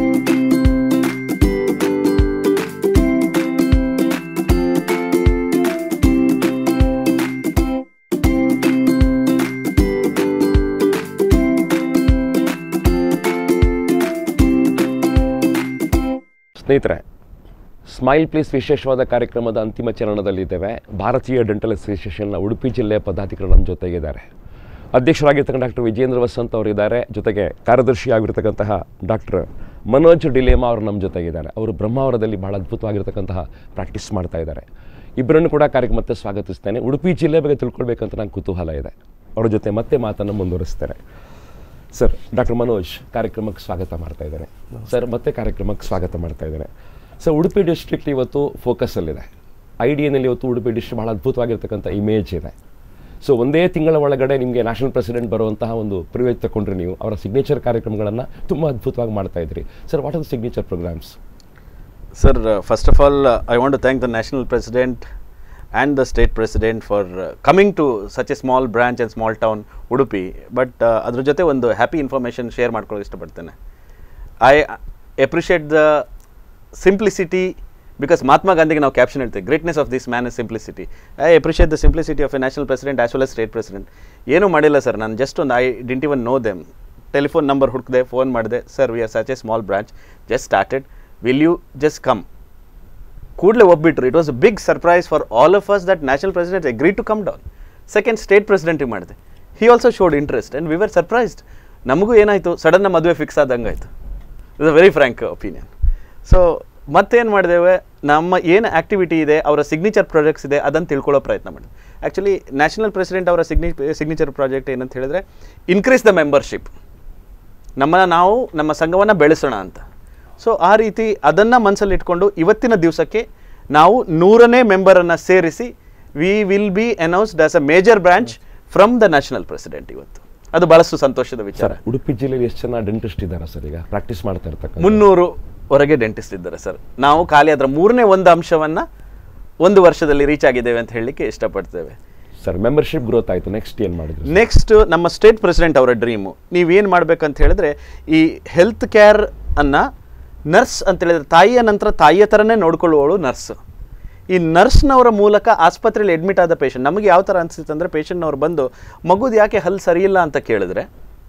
ಸ್ನೇಹಿತರೆ, ಸ್ಮೈಲ್ ಪ್ಲೀಸ್ ವಿಶೇಷವಾದ ಕಾರ್ಯಕ್ರಮದ ಅಂತಿಮ ಚರಣದಲ್ಲಿದ್ದೇವೆ. ಭಾರತೀಯ ಡೆಂಟಲ್ ಅಸೋಸಿಯೇಷನ್ನ ಉಡುಪಿ ಜಿಲ್ಲೆಯ ಪದಾಧಿಕಾರಿಗಳು ನಮ್ಮ ಜೊತೆಗಿದ್ದಾರೆ. ಅಧ್ಯಕ್ಷರಾಗಿರ್ತಕ್ಕಂಥ ಡಾಕ್ಟರ್ ವಿಜೇಂದ್ರ ವಸಂತ್ ಅವರಿದ್ದಾರೆ. ಜೊತೆಗೆ ಕಾರ್ಯದರ್ಶಿಯಾಗಿರ್ತಕ್ಕಂತಹ ಡಾಕ್ಟರ್ ಮನೋಜ್ ಡಿಲೇಮಾ ಅವರು ನಮ್ಮ ಜೊತೆಗಿದ್ದಾರೆ. ಅವರು ಬ್ರಹ್ಮಾವರದಲ್ಲಿ ಭಾಳ ಅದ್ಭುತವಾಗಿರ್ತಕ್ಕಂತಹ ಪ್ರಾಕ್ಟೀಸ್ ಮಾಡ್ತಾ ಇದ್ದಾರೆ. ಇಬ್ಬರನ್ನು ಕೂಡ ಕಾರ್ಯಕ್ರಮಕ್ಕೆ ಸ್ವಾಗತಿಸ್ತೇನೆ. ಉಡುಪಿ ಜಿಲ್ಲೆ ಬಗ್ಗೆ ತಿಳ್ಕೊಳ್ಬೇಕಂತ ನಂಗೆ ಕುತೂಹಲ ಇದೆ. ಅವರ ಜೊತೆ ಮತ್ತೆ ಮಾತನ್ನು ಮುಂದುವರಿಸ್ತೇನೆ. ಸರ್, ಡಾಕ್ಟರ್ ಮನೋಜ್ ಕಾರ್ಯಕ್ರಮಕ್ಕೆ ಸ್ವಾಗತ ಮಾಡ್ತಾ ಇದ್ದಾರೆ. ಸರ್, ಮತ್ತೆ ಕಾರ್ಯಕ್ರಮಕ್ಕೆ ಸ್ವಾಗತ ಮಾಡ್ತಾ ಇದ್ದಾರೆ. ಸರ್, ಉಡುಪಿ ಡಿಸ್ಟ್ರಿಕ್ಟ್ ಇವತ್ತು ಫೋಕಸಲ್ಲಿದೆ. IDAನಲ್ಲಿ ಇವತ್ತು ಉಡುಪಿ ಡಿಸ್ಟ್ರಿಕ್ಟ್ ಭಾಳ ಅದ್ಭುತವಾಗಿರ್ತಕ್ಕಂಥ ಇಮೇಜ್ ಇದೆ. ಸೊ ಒಂದೇ ತಿಂಗಳ ಒಳಗಡೆ ನಿಮಗೆ ನ್ಯಾಷನಲ್ ಪ್ರೆಸಿಡೆಂಟ್ ಬರುವಂತಹ ಒಂದು ಪ್ರಿವಿಲೇಜ್ ತಗೊಂಡ್ರಿ. ನೀವು ಅವರ ಸಿಗ್ನೇಚರ್ ಕಾರ್ಯಕ್ರಮಗಳನ್ನು ತುಂಬ ಅದ್ಭುತವಾಗಿ ಮಾಡ್ತಾ ಇದ್ರಿ. Sir, what are the signature programs? Sir, first of all, I want to thank the National President and the state president for coming to such a small branch and small town Udupi. But ಅದ್ರ ಜೊತೆ ಒಂದು happy information share ಮಾಡ್ಕೊಳ್ಳೋಕೆ ಇಷ್ಟಪಡ್ತೇನೆ. I appreciate the simplicity, because Mahatma Gandhiಗೆ ನಾವು caption ಹೇಳ್ತೇವೆ, greatness of this man is simplicity. I appreciate the simplicity of a national president as well as state president. ಏನೂ ಮಾಡಿಲ್ಲ ಸರ್, ನಾನು ಜಸ್ಟ್ ಒಂದು I didn't even know them, telephone number ಹುಡುಕಿದೆ, phone ಮಾಡಿದೆ, sir we are such a small branch, just started, will you just come. ಕೂಡಲೇ ಒಪ್ಬಿಟ್ರು. It was a big surprise for all of us that national president agree to come down. Second state ಪ್ರೆಸಿಡೆಂಟಿಗೆ ಮಾಡಿದೆ, he also showed interest and we were surprised. ನಮಗೂ ಏನಾಯಿತು, ಸಡನ್ನ ಮದುವೆ fix ಆದಂಗೆ ಆಯಿತು. It's a very frank opinion. So ಮತ್ತೇನು ಮಾಡಿದ್ದೇವೆ, ನಮ್ಮ ಏನು ಆ್ಯಕ್ಟಿವಿಟಿ ಇದೆ, ಅವರ ಸಿಗ್ನೇಚರ್ ಪ್ರಾಜೆಕ್ಟ್ಸ್ ಇದೆ, ಅದನ್ನು ತಿಳ್ಕೊಳ್ಳೋ ಪ್ರಯತ್ನ ಮಾಡಿದೆ. ಆ್ಯಕ್ಚುಲಿ ನ್ಯಾಷನಲ್ ಪ್ರೆಸಿಡೆಂಟ್ ಅವರ ಸಿಗ್ನೇಚರ್ ಪ್ರಾಜೆಕ್ಟ್ ಏನಂತ ಹೇಳಿದ್ರೆ, ಇನ್ಕ್ರೀಸ್ ದ ಮೆಂಬರ್ಶಿಪ್, ನಾವು ನಮ್ಮ ಸಂಘವನ್ನು ಬೆಳೆಸೋಣ ಅಂತ. ಸೊ ಆ ರೀತಿ ಅದನ್ನು ಮನಸ್ಸಲ್ಲಿ ಇಟ್ಕೊಂಡು ಇವತ್ತಿನ ದಿವಸಕ್ಕೆ ನಾವು 100ನೇ ಮೆಂಬರನ್ನು ಸೇರಿಸಿ we will be announced as a major branch from the national president ಇವತ್ತು. ಅದು ಬಹಳಷ್ಟು ಸಂತೋಷದ ವಿಚಾರ. ಉಡುಪಿ ಜಿಲ್ಲೆಯಲ್ಲಿ ಎಷ್ಟು ಜನ ಡೆಂಟಿಸ್ಟ್ ಇದ್ದಾರೆ ಸರ್ ಈಗ ಪ್ರಾಕ್ಟೀಸ್ ಮಾಡ್ತಾ ಇರ್ತಕ್ಕಂಥ? 300ವರೆಗೆ ಡೆಂಟಿಸ್ಟ್ ಇದ್ದಾರೆ ಸರ್. ನಾವು ಖಾಲಿ ಅದರ 3ನೇ ಒಂದು ಅಂಶವನ್ನು 1 ವರ್ಷದಲ್ಲಿ ರೀಚ್ ಆಗಿದ್ದೇವೆ ಅಂತ ಹೇಳಲಿಕ್ಕೆ ಇಷ್ಟಪಡ್ತೇವೆ. ಸರ್ ಮೆಂಬರ್ಶಿಪ್ ಗ್ರೋತ್ ಆಯಿತು, ನೆಕ್ಸ್ಟ್ ಏನು ಮಾಡಿದ್ರು? ನೆಕ್ಸ್ಟ್ ನಮ್ಮ ಸ್ಟೇಟ್ ಪ್ರೆಸಿಡೆಂಟ್ ಅವರ ಡ್ರೀಮು, ನೀವೇನು ಮಾಡಬೇಕಂತ ಹೇಳಿದ್ರೆ, ಈ ಹೆಲ್ತ್ ಕೇರ್ ಅನ್ನು ನರ್ಸ್ ಅಂತ ಹೇಳಿದ್ರೆ ತಾಯಿಯ ನಂತರ ತಾಯಿಯ ಥರನೇ ನೋಡ್ಕೊಳ್ಳುವವಳು ನರ್ಸ್. ಈ ನರ್ಸ್ನವರ ಮೂಲಕ ಆಸ್ಪತ್ರೆಯಲ್ಲಿ ಅಡ್ಮಿಟ್ ಆದ ಪೇಷಂಟ್, ನಮಗೆ ಯಾವ ಥರ ಅನಿಸುತ್ತೆ ಅಂದರೆ, ಪೇಷಂಟ್ನವ್ರು ಬಂದು ಮಗುದು ಯಾಕೆ ಹಲ್ಲು ಸರಿಯಿಲ್ಲ ಅಂತ ಕೇಳಿದ್ರೆ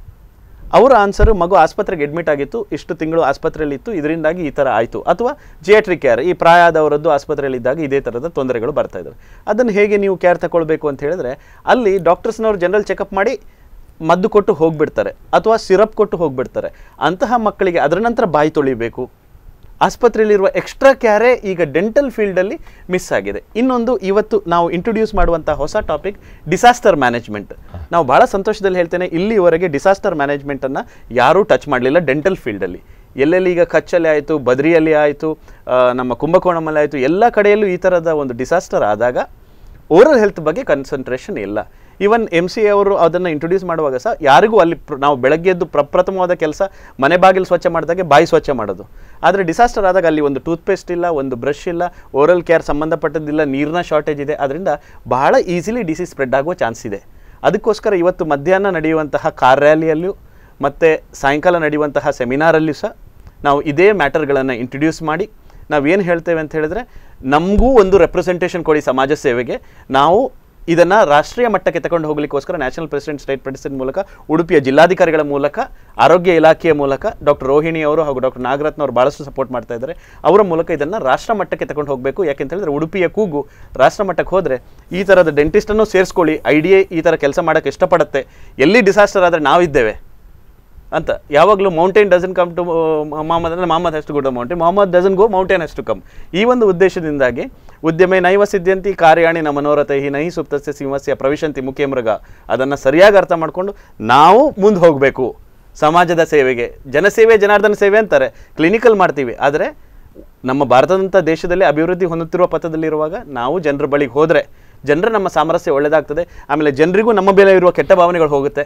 ಅವರ ಆನ್ಸರು, ಮಗು ಆಸ್ಪತ್ರೆಗೆ ಅಡ್ಮಿಟ್ ಆಗಿತ್ತು, ಇಷ್ಟು ತಿಂಗಳು ಆಸ್ಪತ್ರೆಯಲ್ಲಿ ಇತ್ತು, ಇದರಿಂದಾಗಿ ಈ ಥರ ಆಯಿತು. ಅಥವಾ ಜಿಯಾಟ್ರಿಕ್ ಕೇರ್, ಈ ಪ್ರಾಯದವರದ್ದು ಆಸ್ಪತ್ರೆಯಲ್ಲಿದ್ದಾಗ ಇದೇ ಥರದ ತೊಂದರೆಗಳು ಬರ್ತಾ ಇದ್ದಾವೆ. ಅದನ್ನು ಹೇಗೆ ನೀವು ಕೇರ್ ತಗೊಳ್ಬೇಕು ಅಂತ ಹೇಳಿದ್ರೆ, ಅಲ್ಲಿ ಡಾಕ್ಟರ್ಸ್ನವ್ರು ಜನರಲ್ ಚೆಕಪ್ ಮಾಡಿ ಮದ್ದು ಕೊಟ್ಟು ಹೋಗಿಬಿಡ್ತಾರೆ, ಅಥವಾ ಸಿರಪ್ ಕೊಟ್ಟು ಹೋಗಿಬಿಡ್ತಾರೆ. ಅಂತಹ ಮಕ್ಕಳಿಗೆ ಅದರ ನಂತರ ಬಾಯಿ ತೊಳಿಬೇಕು. ಆಸ್ಪತ್ರೆಯಲ್ಲಿರುವ ಎಕ್ಸ್ಟ್ರಾ ಕ್ಯಾರೇ ಈಗ ಡೆಂಟಲ್ ಫೀಲ್ಡಲ್ಲಿ ಮಿಸ್ ಆಗಿದೆ. ಇನ್ನೊಂದು, ಇವತ್ತು ನಾವು ಇಂಟ್ರೊಡ್ಯೂಸ್ ಮಾಡುವಂಥ ಹೊಸ ಟಾಪಿಕ್ ಡಿಸಾಸ್ಟರ್ ಮ್ಯಾನೇಜ್ಮೆಂಟ್. ನಾವು ಭಾಳ ಸಂತೋಷದಲ್ಲಿ ಹೇಳ್ತೇನೆ, ಇಲ್ಲಿವರೆಗೆ ಡಿಸಾಸ್ಟರ್ ಮ್ಯಾನೇಜ್ಮೆಂಟನ್ನು ಯಾರೂ ಟಚ್ ಮಾಡಲಿಲ್ಲ ಡೆಂಟಲ್ ಫೀಲ್ಡಲ್ಲಿ. ಎಲ್ಲೆಲ್ಲಿ ಈಗ ಕಚ್ಚಲ್ಲಿ ಆಯಿತು, ಬದ್ರಿಯಲ್ಲಿ ಆಯಿತು, ನಮ್ಮ ಕುಂಭಕೋಣಮಲ್ಲಿ ಆಯಿತು, ಎಲ್ಲ ಕಡೆಯಲ್ಲೂ ಈ ಥರದ ಒಂದು ಡಿಸಾಸ್ಟರ್ ಆದಾಗ ಓರಲ್ ಹೆಲ್ತ್ ಬಗ್ಗೆ ಕನ್ಸಂಟ್ರೇಷನ್ ಇಲ್ಲ. ಈವನ್ MCA ಅವರು ಅದನ್ನು ಇಂಟ್ರೊಡ್ಯೂಸ್ ಮಾಡುವಾಗ ಸಹ ಯಾರಿಗೂ ಅಲ್ಲಿ ನಾವು ಬೆಳಗ್ಗೆ ಎದ್ದು ಪ್ರಪ್ರಥಮವಾದ ಕೆಲಸ ಮನೆ ಬಾಗಿಲು ಸ್ವಚ್ಛ ಮಾಡಿದಾಗೆ ಬಾಯಿ ಸ್ವಚ್ಛ ಮಾಡೋದು. ಆದರೆ ಡಿಸಾಸ್ಟರ್ ಆದಾಗ ಅಲ್ಲಿ ಒಂದು ಟೂತ್ಪೇಸ್ಟ್ ಇಲ್ಲ, ಒಂದು ಬ್ರಷ್ ಇಲ್ಲ, ಓರಲ್ ಕೇರ್ ಸಂಬಂಧಪಟ್ಟದ್ದಿಲ್ಲ, ನೀರಿನ ಶಾರ್ಟೇಜ್ ಇದೆ. ಅದರಿಂದ ಬಹಳ ಈಸಿಲಿ ಡಿಸೀಸ್ ಸ್ಪ್ರೆಡ್ ಆಗುವ ಚಾನ್ಸ್ ಇದೆ. ಅದಕ್ಕೋಸ್ಕರ ಇವತ್ತು ಮಧ್ಯಾಹ್ನ ನಡೆಯುವಂತಹ ಕಾರ್ ರ್ಯಾಲಿಯಲ್ಲೂ ಮತ್ತು ಸಾಯಂಕಾಲ ನಡೆಯುವಂತಹ ಸೆಮಿನಾರಲ್ಲಿಯೂ ಸಹ ನಾವು ಇದೇ ಮ್ಯಾಟರ್ಗಳನ್ನು ಇಂಟ್ರೊಡ್ಯೂಸ್ ಮಾಡಿ ನಾವೇನು ಹೇಳ್ತೇವೆ ಅಂತ ಹೇಳಿದ್ರೆ, ನಮಗೂ ಒಂದು ರೆಪ್ರೆಸೆಂಟೇಷನ್ ಕೊಡಿ ಸಮಾಜ ಸೇವೆಗೆ. ನಾವು ಇದನ್ನು ರಾಷ್ಟ್ರೀಯ ಮಟ್ಟಕ್ಕೆ ತಗೊಂಡು ಹೋಗಲಿಕ್ಕೋಸ್ಕರ ನ್ಯಾಷನಲ್ ಪ್ರೆಸಿಡೆಂಟ್, ಸ್ಟೇಟ್ ಪ್ರೆಸಿಡೆಂಟ್ ಮೂಲಕ, ಉಡುಪಿಯ ಜಿಲ್ಲಾಧಿಕಾರಿಗಳ ಮೂಲಕ, ಆರೋಗ್ಯ ಇಲಾಖೆಯ ಮೂಲಕ, ಡಾಕ್ಟರ್ ರೋಹಿಣಿ ಅವರು ಹಾಗೂ ಡಾಕ್ಟರ್ ನಾಗರತ್ನ ಅವರು ಭಾಳಷ್ಟು ಸಪೋರ್ಟ್ ಮಾಡ್ತಾ ಇದ್ದಾರೆ. ಅವರ ಮೂಲಕ ಇದನ್ನು ರಾಷ್ಟ್ರ ಮಟ್ಟಕ್ಕೆ ತಗೊಂಡು ಹೋಗಬೇಕು. ಯಾಕೆಂತ ಹೇಳಿದ್ರೆ ಉಡುಪಿಯ ಕೂಗು ರಾಷ್ಟ್ರ ಮಟ್ಟಕ್ಕೆ ಹೋದರೆ ಈ ಥರದ ಡೆಂಟಿಸ್ಟನ್ನು ಸೇರಿಸ್ಕೊಳ್ಳಿ, IDA ಈ ಥರ ಕೆಲಸ ಮಾಡೋಕ್ಕೆ ಇಷ್ಟಪಡುತ್ತೆ, ಎಲ್ಲಿ ಡಿಸಾಸ್ಟರ್ ಆದರೆ ನಾವಿದ್ದೇವೆ ಅಂತ. ಯಾವಾಗಲೂ mountain doesn't come to Mohammed ಅಂದರೆ Mohammed has to go to mountain, Mohammed doesn't go mountain has to come. ಈ ಒಂದು ಉದ್ದೇಶದಿಂದಾಗಿ ಉದ್ಯಮೇ ನೈವ ಸಿದ್ಧಂತಿ ಕಾರ್ಯಾಣಿ ನ ಮನೋರಥೈ ನಹಿ ಸುಪ್ತಸ್ಯ ಸಿಂಹಸ್ಯ ಪ್ರವಿಶಂತಿ ಮುಖ್ಯ ಮೃಗ. ಅದನ್ನು ಸರಿಯಾಗಿ ಅರ್ಥ ಮಾಡಿಕೊಂಡು ನಾವು ಮುಂದೆ ಹೋಗಬೇಕು ಸಮಾಜದ ಸೇವೆಗೆ. ಜನಸೇವೆ ಜನಾರ್ದನ ಸೇವೆ ಅಂತಾರೆ, ಕ್ಲಿನಿಕಲ್ ಮಾಡ್ತೀವಿ. ಆದರೆ ನಮ್ಮ ಭಾರತದಂಥ ದೇಶದಲ್ಲಿ ಅಭಿವೃದ್ಧಿ ಹೊಂದುತ್ತಿರುವ ಪಥದಲ್ಲಿರುವಾಗ ನಾವು ಜನರ ಬಳಿಗೆ ಹೋದರೆ ಜನರ ನಮ್ಮ ಸಾಮರಸ್ಯ ಒಳ್ಳೆಯದಾಗ್ತದೆ. ಆಮೇಲೆ ಜನರಿಗೂ ನಮ್ಮ ಮೇಲೆ ಇರುವ ಕೆಟ್ಟ ಭಾವನೆಗಳು ಹೋಗುತ್ತೆ.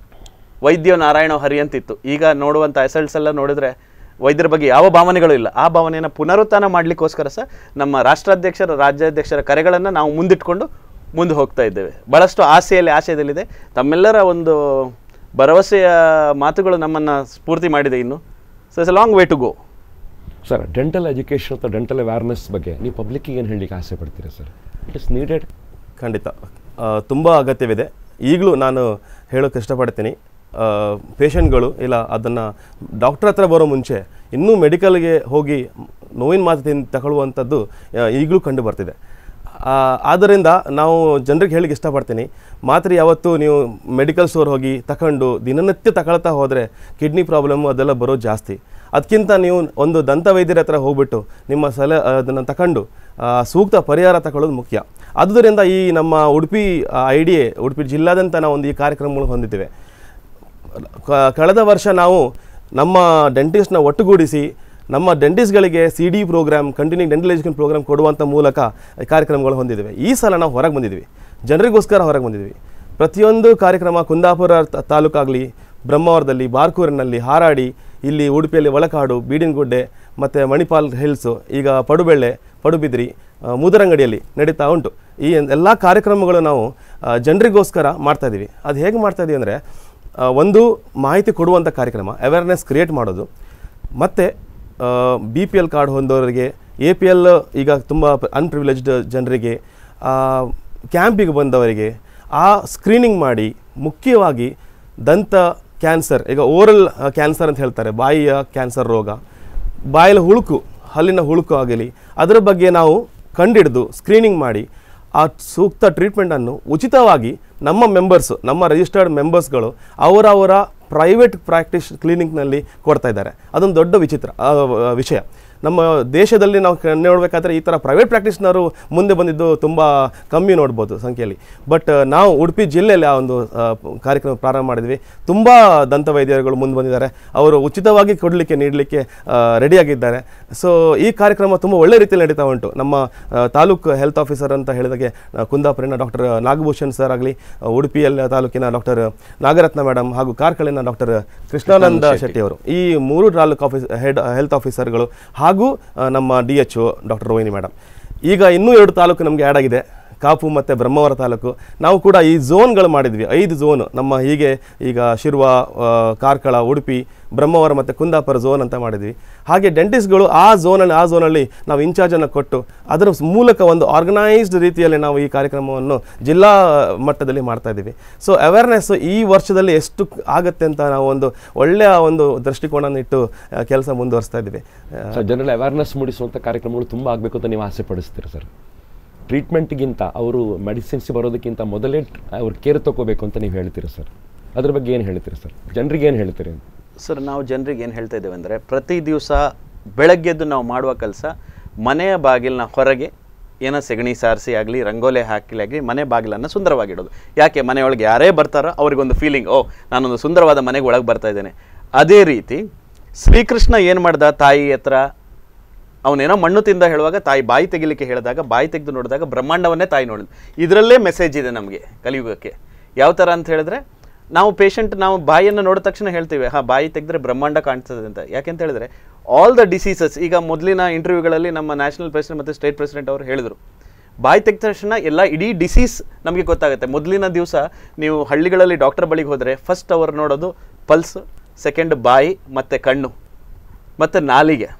ವೈದ್ಯ ನಾರಾಯಣ ಹರಿ ಅಂತಿತ್ತು, ಈಗ ನೋಡುವಂಥ ಎಸಲ್ಟ್ಸ್ ಎಲ್ಲ ನೋಡಿದ್ರೆ ವೈದ್ಯರ ಬಗ್ಗೆ ಯಾವ ಭಾವನೆಗಳು ಇಲ್ಲ. ಆ ಭಾವನೆಯನ್ನು ಪುನರುತ್ಥಾನ ಮಾಡಲಿಕ್ಕೋಸ್ಕರ ಸಹ ನಮ್ಮ ರಾಷ್ಟ್ರಾಧ್ಯಕ್ಷರ, ರಾಜ್ಯಾಧ್ಯಕ್ಷರ ಕರೆಗಳನ್ನು ನಾವು ಮುಂದಿಟ್ಕೊಂಡು ಮುಂದೆ ಹೋಗ್ತಾ ಇದ್ದೇವೆ. ಭಾಳಷ್ಟು ಆಶಯದಲ್ಲಿದೆ. ತಮ್ಮೆಲ್ಲರ ಒಂದು ಭರವಸೆಯ ಮಾತುಗಳು ನಮ್ಮನ್ನು ಸ್ಫೂರ್ತಿ ಮಾಡಿದೆ. ಇನ್ನು so it's a long way to go. Sir, dental education ಅಥವಾ ಡೆಂಟಲ್ ಅವೇರ್ನೆಸ್ ಬಗ್ಗೆ ನೀವು ಪಬ್ಲಿಕ್ಕಿಗೆ ಏನು ಹೇಳಲಿಕ್ಕೆ ಆಸೆ ಪಡ್ತೀರಾ ಸರ್? It is needed. ಖಂಡಿತ ತುಂಬ ಅಗತ್ಯವಿದೆ. ಈಗಲೂ ನಾನು ಹೇಳೋಕ್ಕೆ ಇಷ್ಟಪಡ್ತೀನಿ, ಪೇಷಂಟ್ಗಳು ಇಲ್ಲ ಅದನ್ನು ಡಾಕ್ಟ್ರ್ ಹತ್ರ ಬರೋ ಮುಂಚೆ ಇನ್ನೂ ಮೆಡಿಕಲ್ಗೆ ಹೋಗಿ ನೋವಿನ ಮಾತು ತಗೊಳ್ಳುವಂಥದ್ದು ಈಗಲೂ ಕಂಡು ಬರ್ತಿದೆ. ಆದ್ದರಿಂದ ನಾವು ಜನರಿಗೆ ಹೇಳಿಕ್ಕೆ ಇಷ್ಟಪಡ್ತೀನಿ, ಮಾತ್ರೆ ಯಾವತ್ತೂ ನೀವು ಮೆಡಿಕಲ್ ಸ್ಟೋರ್ ಹೋಗಿ ತಗೊಂಡು ದಿನನಿತ್ಯ ತಗೊಳ್ತಾ ಹೋದರೆ ಕಿಡ್ನಿ ಪ್ರಾಬ್ಲಮ್ಮು ಅದೆಲ್ಲ ಬರೋದು ಜಾಸ್ತಿ. ಅದಕ್ಕಿಂತ ನೀವು ಒಂದು ದಂತ ವೈದ್ಯರ ಹತ್ರ ಹೋಗ್ಬಿಟ್ಟು ನಿಮ್ಮ ಅದನ್ನು ತಗೊಂಡು ಸೂಕ್ತ ಪರಿಹಾರ ತಗೊಳ್ಳೋದು ಮುಖ್ಯ. ಆದುದರಿಂದ ಈ ನಮ್ಮ ಉಡುಪಿ IDA ಉಡುಪಿ ಜಿಲ್ಲಾದಂಥ ನಾವು ಒಂದು ಈ ಕಾರ್ಯಕ್ರಮಗಳು ಹೊಂದಿದ್ದೇವೆ. ಕಳೆದ ವರ್ಷ ನಾವು ನಮ್ಮ ಡೆಂಟಿಸ್ಟ್ನ ಒಟ್ಟುಗೂಡಿಸಿ ನಮ್ಮ ಡೆಂಟಿಸ್ಟ್ಗಳಿಗೆ CD programme, continue dental education programme ಕೊಡುವಂಥ ಮೂಲಕ ಕಾರ್ಯಕ್ರಮಗಳು ಹೊಂದಿದ್ದೇವೆ. ಈ ಸಲ ನಾವು ಹೊರಗೆ ಬಂದಿದ್ದೀವಿ, ಜನರಿಗೋಸ್ಕರ ಹೊರಗೆ ಬಂದಿದ್ದೀವಿ. ಪ್ರತಿಯೊಂದು ಕಾರ್ಯಕ್ರಮ ಕುಂದಾಪುರ ತಾಲೂಕಾಗಲಿ, ಬ್ರಹ್ಮಾವರದಲ್ಲಿ, ಬಾರ್ಕೂರಿನಲ್ಲಿ, ಹಾರಾಡಿ, ಇಲ್ಲಿ ಉಡುಪಿಯಲ್ಲಿ ಒಳಕಾಡು, ಬೀಡಿನಗುಡ್ಡೆ ಮತ್ತು ಮಣಿಪಾಲ್ ಹಿಲ್ಸು, ಈಗ ಪಡುಬೆಳ್ಳೆ, ಪಡುಬಿದ್ರಿ, ಮುದರಂಗಡಿಯಲ್ಲಿ ನಡೀತಾ ಉಂಟು. ಈ ಎಲ್ಲ ಕಾರ್ಯಕ್ರಮಗಳು ನಾವು ಜನರಿಗೋಸ್ಕರ ಮಾಡ್ತಾಯಿದ್ದೀವಿ. ಅದು ಹೇಗೆ ಮಾಡ್ತಾಯಿದ್ದೀವಿ ಅಂದರೆ ಒಂದು ಮಾಹಿತಿ ಕೊಡುವಂಥ ಕಾರ್ಯಕ್ರಮ, ಅವೇರ್ನೆಸ್ ಕ್ರಿಯೇಟ್ ಮಾಡೋದು, ಮತ್ತು BPL ಕಾರ್ಡ್ ಹೊಂದೋರಿಗೆ, APL ಈಗ ತುಂಬ ಅನ್ಪ್ರಿವಿಲೇಜ್ಡ್ ಜನರಿಗೆ, ಕ್ಯಾಂಪಿಗೆ ಬಂದವರಿಗೆ ಸ್ಕ್ರೀನಿಂಗ್ ಮಾಡಿ, ಮುಖ್ಯವಾಗಿ ದಂತ ಕ್ಯಾನ್ಸರ್, ಈಗ ಓರಲ್ ಕ್ಯಾನ್ಸರ್ ಅಂತ ಹೇಳ್ತಾರೆ, ಬಾಯಿಯ ಕ್ಯಾನ್ಸರ್ ರೋಗ, ಬಾಯಲ್ಲಿ ಹುಳುಕು, ಹಲ್ಲಿನ ಹುಳುಕು ಆಗಲಿ, ಅದರ ಬಗ್ಗೆ ನಾವು ಕಂಡಿಡಿದು ಸ್ಕ್ರೀನಿಂಗ್ ಮಾಡಿ ಆ ಸೂಕ್ತ ಟ್ರೀಟ್ಮೆಂಟನ್ನು ಉಚಿತವಾಗಿ ನಮ್ಮ ಮೆಂಬರ್ಸು, ನಮ್ಮ ರಿಜಿಸ್ಟರ್ಡ್ ಮೆಂಬರ್ಸ್ಗಳು ಅವರವರ ಪ್ರೈವೇಟ್ ಪ್ರಾಕ್ಟೀಸ್ ಕ್ಲಿನಿಕ್ನಲ್ಲಿ ಕೊಡ್ತಾ ಇದ್ದಾರೆ. ಅದೊಂದು ದೊಡ್ಡ ವಿಷಯ. ನಮ್ಮ ದೇಶದಲ್ಲಿ ನಾವು ನೋಡಬೇಕಾದ್ರೆ ಈ ಥರ ಪ್ರೈವೇಟ್ ಪ್ರಾಕ್ಟೀಸ್ನವರು ಮುಂದೆ ಬಂದಿದ್ದು ತುಂಬ ಕಮ್ಮಿ ನೋಡ್ಬೋದು ಸಂಖ್ಯೆಯಲ್ಲಿ. ಬಟ್ ನಾವು ಉಡುಪಿ ಜಿಲ್ಲೆಯಲ್ಲಿ ಆ ಒಂದು ಕಾರ್ಯಕ್ರಮ ಪ್ರಾರಂಭ ಮಾಡಿದ್ವಿ. ತುಂಬ ದಂತ ವೈದ್ಯರುಗಳು ಮುಂದೆ ಬಂದಿದ್ದಾರೆ, ಅವರು ಉಚಿತವಾಗಿ ನೀಡಲಿಕ್ಕೆ ರೆಡಿಯಾಗಿದ್ದಾರೆ. ಸೊ ಈ ಕಾರ್ಯಕ್ರಮ ತುಂಬ ಒಳ್ಳೆ ರೀತಿಯಲ್ಲಿ ನಡೀತಾ ಉಂಟು. ನಮ್ಮ ತಾಲೂಕು ಹೆಲ್ತ್ ಆಫೀಸರ್ ಅಂತ ಹೇಳಿದಾಗೆ ಕುಂದಾಪುರಿನ ಡಾಕ್ಟರ್ ನಾಗಭೂಷಣ್ ಸರ್ ಆಗಲಿ, ಉಡುಪಿಯಲ್ಲಿ ತಾಲೂಕಿನ ಡಾಕ್ಟರ್ ನಾಗರತ್ನ ಮೇಡಮ್ ಹಾಗೂ ಕಾರ್ಕಳಿನ ಡಾಕ್ಟರ್ ಕೃಷ್ಣಾನಂದ ಶೆಟ್ಟಿ ಅವರು, ಈ 3 ತಾಲೂಕು ಹೆಲ್ತ್ ಆಫೀಸರ್ಗಳು ಹಾಗೂ ನಮ್ಮ DHO ಡಾಕ್ಟರ್ ರೋಹಿಣಿ ಮೇಡಮ್. ಈಗ ಇನ್ನೂ 2 ತಾಲೂಕು ನಮಗೆ ಆ್ಯಡ್ ಆಗಿದೆ, ಕಾಪು ಮತ್ತು ಬ್ರಹ್ಮಾವರ ತಾಲೂಕು. ನಾವು ಕೂಡ ಈ ಝೋನ್ಗಳು ಮಾಡಿದ್ವಿ, 5 ಝೋನು ನಮ್ಮ. ಹೀಗೆ ಈಗ ಶಿರ್ವ, ಕಾರ್ಕಳ, ಉಡುಪಿ, ಬ್ರಹ್ಮಾವರ ಮತ್ತು ಕುಂದಾಪುರ ಝೋನ್ ಅಂತ ಮಾಡಿದ್ವಿ. ಹಾಗೆ ಡೆಂಟಿಸ್ಟ್ಗಳು ಆ ಝೋನಲ್ಲಿ ನಾವು ಇನ್ಚಾರ್ಜನ್ನು ಕೊಟ್ಟು ಅದರ ಮೂಲಕ ಒಂದು ಆರ್ಗನೈಸ್ಡ್ ರೀತಿಯಲ್ಲಿ ನಾವು ಈ ಕಾರ್ಯಕ್ರಮವನ್ನು ಜಿಲ್ಲಾ ಮಟ್ಟದಲ್ಲಿ ಮಾಡ್ತಾ ಇದ್ದೀವಿ. ಸೊ ಅವೇರ್ನೆಸ್ ಈ ವರ್ಷದಲ್ಲಿ ಎಷ್ಟು ಆಗುತ್ತೆ ಅಂತ ನಾವು ಒಂದು ಒಳ್ಳೆಯ ಒಂದು ದೃಷ್ಟಿಕೋನವನ್ನು ಇಟ್ಟು ಕೆಲಸ ಮುಂದುವರಿಸ್ತಾ ಇದ್ದೀವಿ. ಜನರಲ್ಲಿ ಅವೇರ್ನೆಸ್ ಮೂಡಿಸುವಂಥ ಕಾರ್ಯಕ್ರಮಗಳು ತುಂಬ ಆಗಬೇಕು ಅಂತ ನೀವು ಆಸೆ ಪಡಿಸ್ತೀರಿ ಸರ್? ಟ್ರೀಟ್ಮೆಂಟ್ಗಿಂತ ಅವರು ಮೆಡಿಸಿನ್ಸ್ ಬರೋದಕ್ಕಿಂತ ಮೊದಲೇ ಅವ್ರು ಕೇರ್ ತೊಗೋಬೇಕು ಅಂತ ನೀವು ಹೇಳ್ತೀರಿ ಸರ್? ಅದ್ರ ಬಗ್ಗೆ ಏನು ಹೇಳ್ತೀರಿ ಸರ್? ಜನರಿಗೆ ಏನು ಹೇಳ್ತೀರಿ ಸರ್? ನಾವು ಜನರಿಗೆ ಏನು ಹೇಳ್ತಾ ಇದ್ದೇವೆ ಅಂದರೆ, ಪ್ರತಿ ದಿವಸ ಬೆಳಗ್ಗೆದ್ದು ನಾವು ಮಾಡುವ ಕೆಲಸ ಮನೆಯ ಬಾಗಿಲಿನ ಹೊರಗೆ ಏನೋ ಸೆಗಣಿ ಸಾರಿಸಿ ಆಗಲಿ, ರಂಗೋಲೆ ಹಾಕಲಿ ಆಗಲಿ, ಮನೆ ಬಾಗಿಲನ್ನು ಸುಂದರವಾಗಿಡೋದು. ಯಾಕೆ? ಮನೆಯೊಳಗೆ ಯಾರೇ ಬರ್ತಾರೋ ಅವ್ರಿಗೊಂದು ಫೀಲಿಂಗ್, ಓ ನಾನೊಂದು ಸುಂದರವಾದ ಮನೆಗೆ ಒಳಗೆ ಬರ್ತಾ ಇದ್ದೇನೆ. ಅದೇ ರೀತಿ ಶ್ರೀಕೃಷ್ಣ ಏನು ಮಾಡ್ದ, ತಾಯಿ ಹತ್ರ ಅವನೇನೋ ಮಣ್ಣು ತಿಂದ ಹೇಳುವಾಗ ತಾಯಿ ಬಾಯಿ ತೆಗಿಲಿಕ್ಕೆ ಹೇಳಿದಾಗ, ಬಾಯಿ ತೆಗೆದು ನೋಡಿದಾಗ ಬ್ರಹ್ಮಾಂಡವನ್ನೇ ತಾಯಿ ನೋಡಿದ್ಲು. ಇದರಲ್ಲೇ ಮೆಸೇಜ್ ಇದೆ ನಮಗೆ ಕಲಿಯುಗಕ್ಕೆ. ಯಾವ ಥರ ಅಂತ ಹೇಳಿದ್ರೆ, ನಾವು ಪೇಷಂಟ್ ನಾವು ಬಾಯಿಯನ್ನು ನೋಡಿದ ತಕ್ಷಣ ಹೇಳ್ತೀವಿ, ಬಾಯಿ ತೆಗೆದ್ರೆ ಬ್ರಹ್ಮಾಂಡ ಕಾಣ್ತದೆ ಅಂತ. ಯಾಕೆಂತ ಹೇಳಿದ್ರೆ ಆಲ್ ದ ಡಿಸೀಸಸ್, ಈಗ ಮೊದಲಿನ ಇಂಟರ್ವ್ಯೂಗಳಲ್ಲಿ ನಮ್ಮ ನ್ಯಾಷನಲ್ ಪ್ರೆಸಿಡೆಂಟ್ ಮತ್ತು ಸ್ಟೇಟ್ ಪ್ರೆಸಿಡೆಂಟ್ ಅವರು ಹೇಳಿದರು, ಬಾಯಿ ತೆಗೆದ ತಕ್ಷಣ ಎಲ್ಲ ಇಡೀ ಡಿಸೀಸ್ ನಮಗೆ ಗೊತ್ತಾಗುತ್ತೆ. ಮೊದಲಿನ ದಿವಸ ನೀವು ಹಳ್ಳಿಗಳಲ್ಲಿ ಡಾಕ್ಟರ್ ಬಳಿಗೆ ಹೋದರೆ ಫಸ್ಟ್ ಅವರು ನೋಡೋದು ಪಲ್ಸ್, ಸೆಕೆಂಡ್ ಬಾಯಿ, ಮತ್ತು ಕಣ್ಣು, ಮತ್ತು ನಾಲಿಗೆ.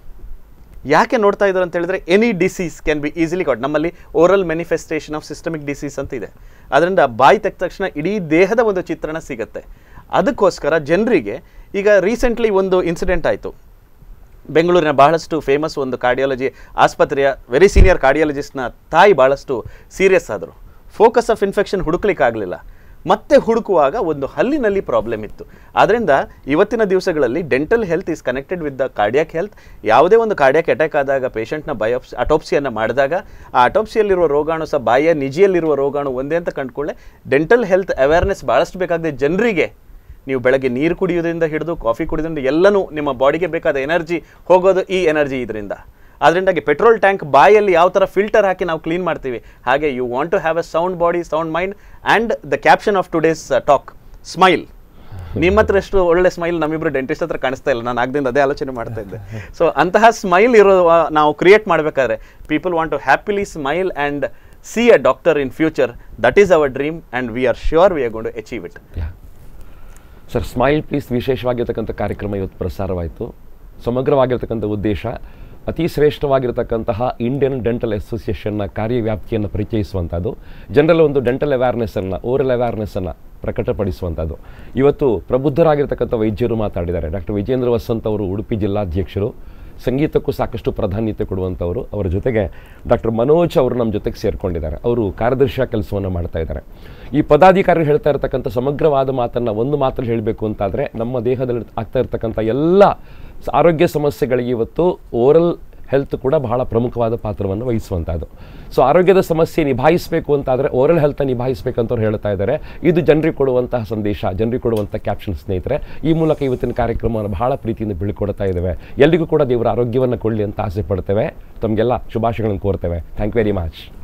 ಯಾಕೆ ನೋಡ್ತಾ ಇದ್ದಾರೆ ಅಂತ ಹೇಳಿದ್ರೆ, any disease can be easily caught. ನಮ್ಮಲ್ಲಿ oral manifestation of systemic disease ಅಂತ ಇದೆ. ಅದರಿಂದ ಬಾಯಿ ತೆಗೆದ ತಕ್ಷಣ ಇಡೀ ದೇಹದ ಒಂದು ಚಿತ್ರಣ ಸಿಗುತ್ತೆ. ಅದಕ್ಕೋಸ್ಕರ ಜನರಿಗೆ ಈಗ ರೀಸೆಂಟ್ಲಿ ಒಂದು ಇನ್ಸಿಡೆಂಟ್ ಆಯಿತು. ಬೆಂಗಳೂರಿನ ಬಹಳಷ್ಟು ಫೇಮಸ್ ಒಂದು ಕಾರ್ಡಿಯಾಲಜಿ ಆಸ್ಪತ್ರೆಯ ವೆರಿ ಸೀನಿಯರ್ ಕಾರ್ಡಿಯಾಲಜಿಸ್ಟ್ನ ತಾಯಿ ಭಾಳಷ್ಟು ಸೀರಿಯಸ್ ಆದರು. ಫೋಕಸ್ ಆಫ್ ಇನ್ಫೆಕ್ಷನ್ ಹುಡುಕ್ಲಿಕ್ಕಾಗಲಿಲ್ಲ. ಮತ್ತೆ ಹುಡುಕುವಾಗ ಒಂದು ಹಲ್ಲಿನಲ್ಲಿ ಪ್ರಾಬ್ಲಮ್ ಇತ್ತು. ಆದ್ದರಿಂದ ಇವತ್ತಿನ ದಿವಸಗಳಲ್ಲಿ dental health is connected with the cardiac health. ಯಾವುದೇ ಒಂದು ಕಾರ್ಡಿಯಾಕ್ ಅಟ್ಯಾಕ್ ಆದಾಗ ಪೇಷಂಟ್ನ ಅಟೋಪ್ಸಿಯನ್ನು ಮಾಡಿದಾಗ ಆ ಅಟೋಪ್ಸಿಯಲ್ಲಿರುವ ರೋಗಾಣು ಸಹ ಬಾಯಿಯ ನಿಜಿಯಲ್ಲಿರುವ ರೋಗಾಣು ಒಂದೇ ಅಂತ ಕಂಡುಕೊಳ್ಳೆ. ಡೆಂಟಲ್ ಹೆಲ್ತ್ ಅವೇರ್ನೆಸ್ ಭಾಳಷ್ಟು ಬೇಕಾಗಿದೆ ಜನರಿಗೆ. ನೀವು ಬೆಳಗ್ಗೆ ನೀರು ಕುಡಿಯೋದ್ರಿಂದ ಹಿಡಿದು ಕಾಫಿ ಕುಡಿಯೋದ್ರಿಂದ ಎಲ್ಲನೂ ನಿಮ್ಮ ಬಾಡಿಗೆ ಬೇಕಾದ ಎನರ್ಜಿ ಹೋಗೋದು ಈ ಎನರ್ಜಿ ಇದರಿಂದ. ಅದರಿಂದಾಗಿ ಪೆಟ್ರೋಲ್ ಟ್ಯಾಂಕ್ ಬಾಯಲ್ಲಿ ಯಾವ ಥರ ಫಿಲ್ಟರ್ ಹಾಕಿ ನಾವು ಕ್ಲೀನ್ ಮಾಡ್ತೀವಿ, ಹಾಗೆ you want to have a sound body, sound mind. And the caption of today's talk, smile. ನಿಮ್ಮ ಹತ್ರ ಎಷ್ಟು ಒಳ್ಳೆ ಸ್ಮೈಲ್ ನಮ್ಮಿಬ್ರು ಡೆಂಟಿಸ್ಟ್ ಹತ್ರ ಕಾಣಿಸ್ತಾ ಇಲ್ಲ. ನಾನು ಆಗದಿಂದ ಅದೇ ಆಲೋಚನೆ ಮಾಡ್ತಾ ಇದ್ದೆ. ಸೊ ಅಂತಹ ಸ್ಮೈಲ್ ಇರೋ ನಾವು ಕ್ರಿಯೇಟ್ ಮಾಡಬೇಕಾದ್ರೆ, people want to happily smile and see a doctor in future. That is our dream and we are sure we are going to achieve it. Sir, smile please ವಿಶೇಷವಾಗಿರ್ತಕ್ಕಂಥ ಕಾರ್ಯಕ್ರಮ ಇವತ್ತು ಪ್ರಸಾರವಾಯಿತು. ಸಮಗ್ರವಾಗಿರ್ತಕ್ಕಂಥ ಉದ್ದೇಶ ಅತಿ ಶ್ರೇಷ್ಠವಾಗಿರತಕ್ಕಂತಹ ಇಂಡಿಯನ್ ಡೆಂಟಲ್ ಅಸೋಸಿಯೇಷನ್ನ ಕಾರ್ಯವ್ಯಾಪ್ತಿಯನ್ನು ಪರಿಚಯಿಸುವಂಥದ್ದು, ಜನರಲ್ಲಿ ಒಂದು dental ಅವೇರ್ನೆಸ್ಸನ್ನು, oral ಅವೇರ್ನೆಸ್ಸನ್ನು ಪ್ರಕಟಪಡಿಸುವಂಥದ್ದು. ಇವತ್ತು ಪ್ರಬುದ್ಧರಾಗಿರ್ತಕ್ಕಂಥ ವೈದ್ಯರು ಮಾತಾಡಿದ್ದಾರೆ. ಡಾಕ್ಟರ್ ವಿಜೇಂದ್ರ ವಸಂತ್ ಅವರು ಉಡುಪಿ ಜಿಲ್ಲಾಧ್ಯಕ್ಷರು, ಸಂಗೀತಕ್ಕೂ ಸಾಕಷ್ಟು ಪ್ರಾಧಾನ್ಯತೆ ಕೊಡುವಂಥವರು. ಅವರ ಜೊತೆಗೆ ಡಾಕ್ಟರ್ ಮನೋಜ್ ಅವರು ನಮ್ಮ ಜೊತೆಗೆ ಸೇರಿಕೊಂಡಿದ್ದಾರೆ. ಅವರು ಕಾರ್ಯದರ್ಶಿಯ ಕೆಲಸವನ್ನು ಮಾಡ್ತಾ ಇದ್ದಾರೆ. ಈ ಪದಾಧಿಕಾರಿಗಳು ಹೇಳ್ತಾ ಇರತಕ್ಕಂಥ ಸಮಗ್ರವಾದ ಮಾತನ್ನು ಒಂದು ಮಾತಲ್ಲಿ ಹೇಳಬೇಕು ಅಂತಾದರೆ, ನಮ್ಮ ದೇಹದಲ್ಲಿ ಆಗ್ತಾ ಇರತಕ್ಕಂಥ ಎಲ್ಲ ಆರೋಗ್ಯ ಸಮಸ್ಯೆಗಳಿಗೆ ಇವತ್ತು ಓರಲ್ ಹೆಲ್ತ್ ಕೂಡ ಬಹಳ ಪ್ರಮುಖವಾದ ಪಾತ್ರವನ್ನು ವಹಿಸುವಂಥದ್ದು. ಸೊ ಆರೋಗ್ಯದ ಸಮಸ್ಯೆ ನಿಭಾಯಿಸಬೇಕು ಅಂತಾದರೆ ಓರಲ್ ಹೆಲ್ತ್ ನಿಭಾಯಿಸಬೇಕಂತವ್ರು ಹೇಳ್ತಾ ಇದ್ದಾರೆ. ಇದು ಜನರಿಗೆ ಕೊಡುವಂತಹ ಸಂದೇಶ, ಜನರಿಗೆ ಕೊಡುವಂಥ ಕ್ಯಾಪ್ಷನ್. ಸ್ನೇಹಿತರೆ, ಈ ಮೂಲಕ ಇವತ್ತಿನ ಕಾರ್ಯಕ್ರಮವನ್ನು ಬಹಳ ಪ್ರೀತಿಯಿಂದ ಬೀಳ್ಕೊಡ್ತಾ ಇದ್ದೇವೆ. ಎಲ್ಲಿಗೂ ಕೂಡ ದೇವರ ಆರೋಗ್ಯವನ್ನು ಕೊಡಲಿ ಅಂತ ಆಸೆ ಪಡ್ತೇವೆ. ತಮಗೆಲ್ಲ ಶುಭಾಶಯಗಳನ್ನು ಕೋರ್ತೇವೆ. Thank you very much.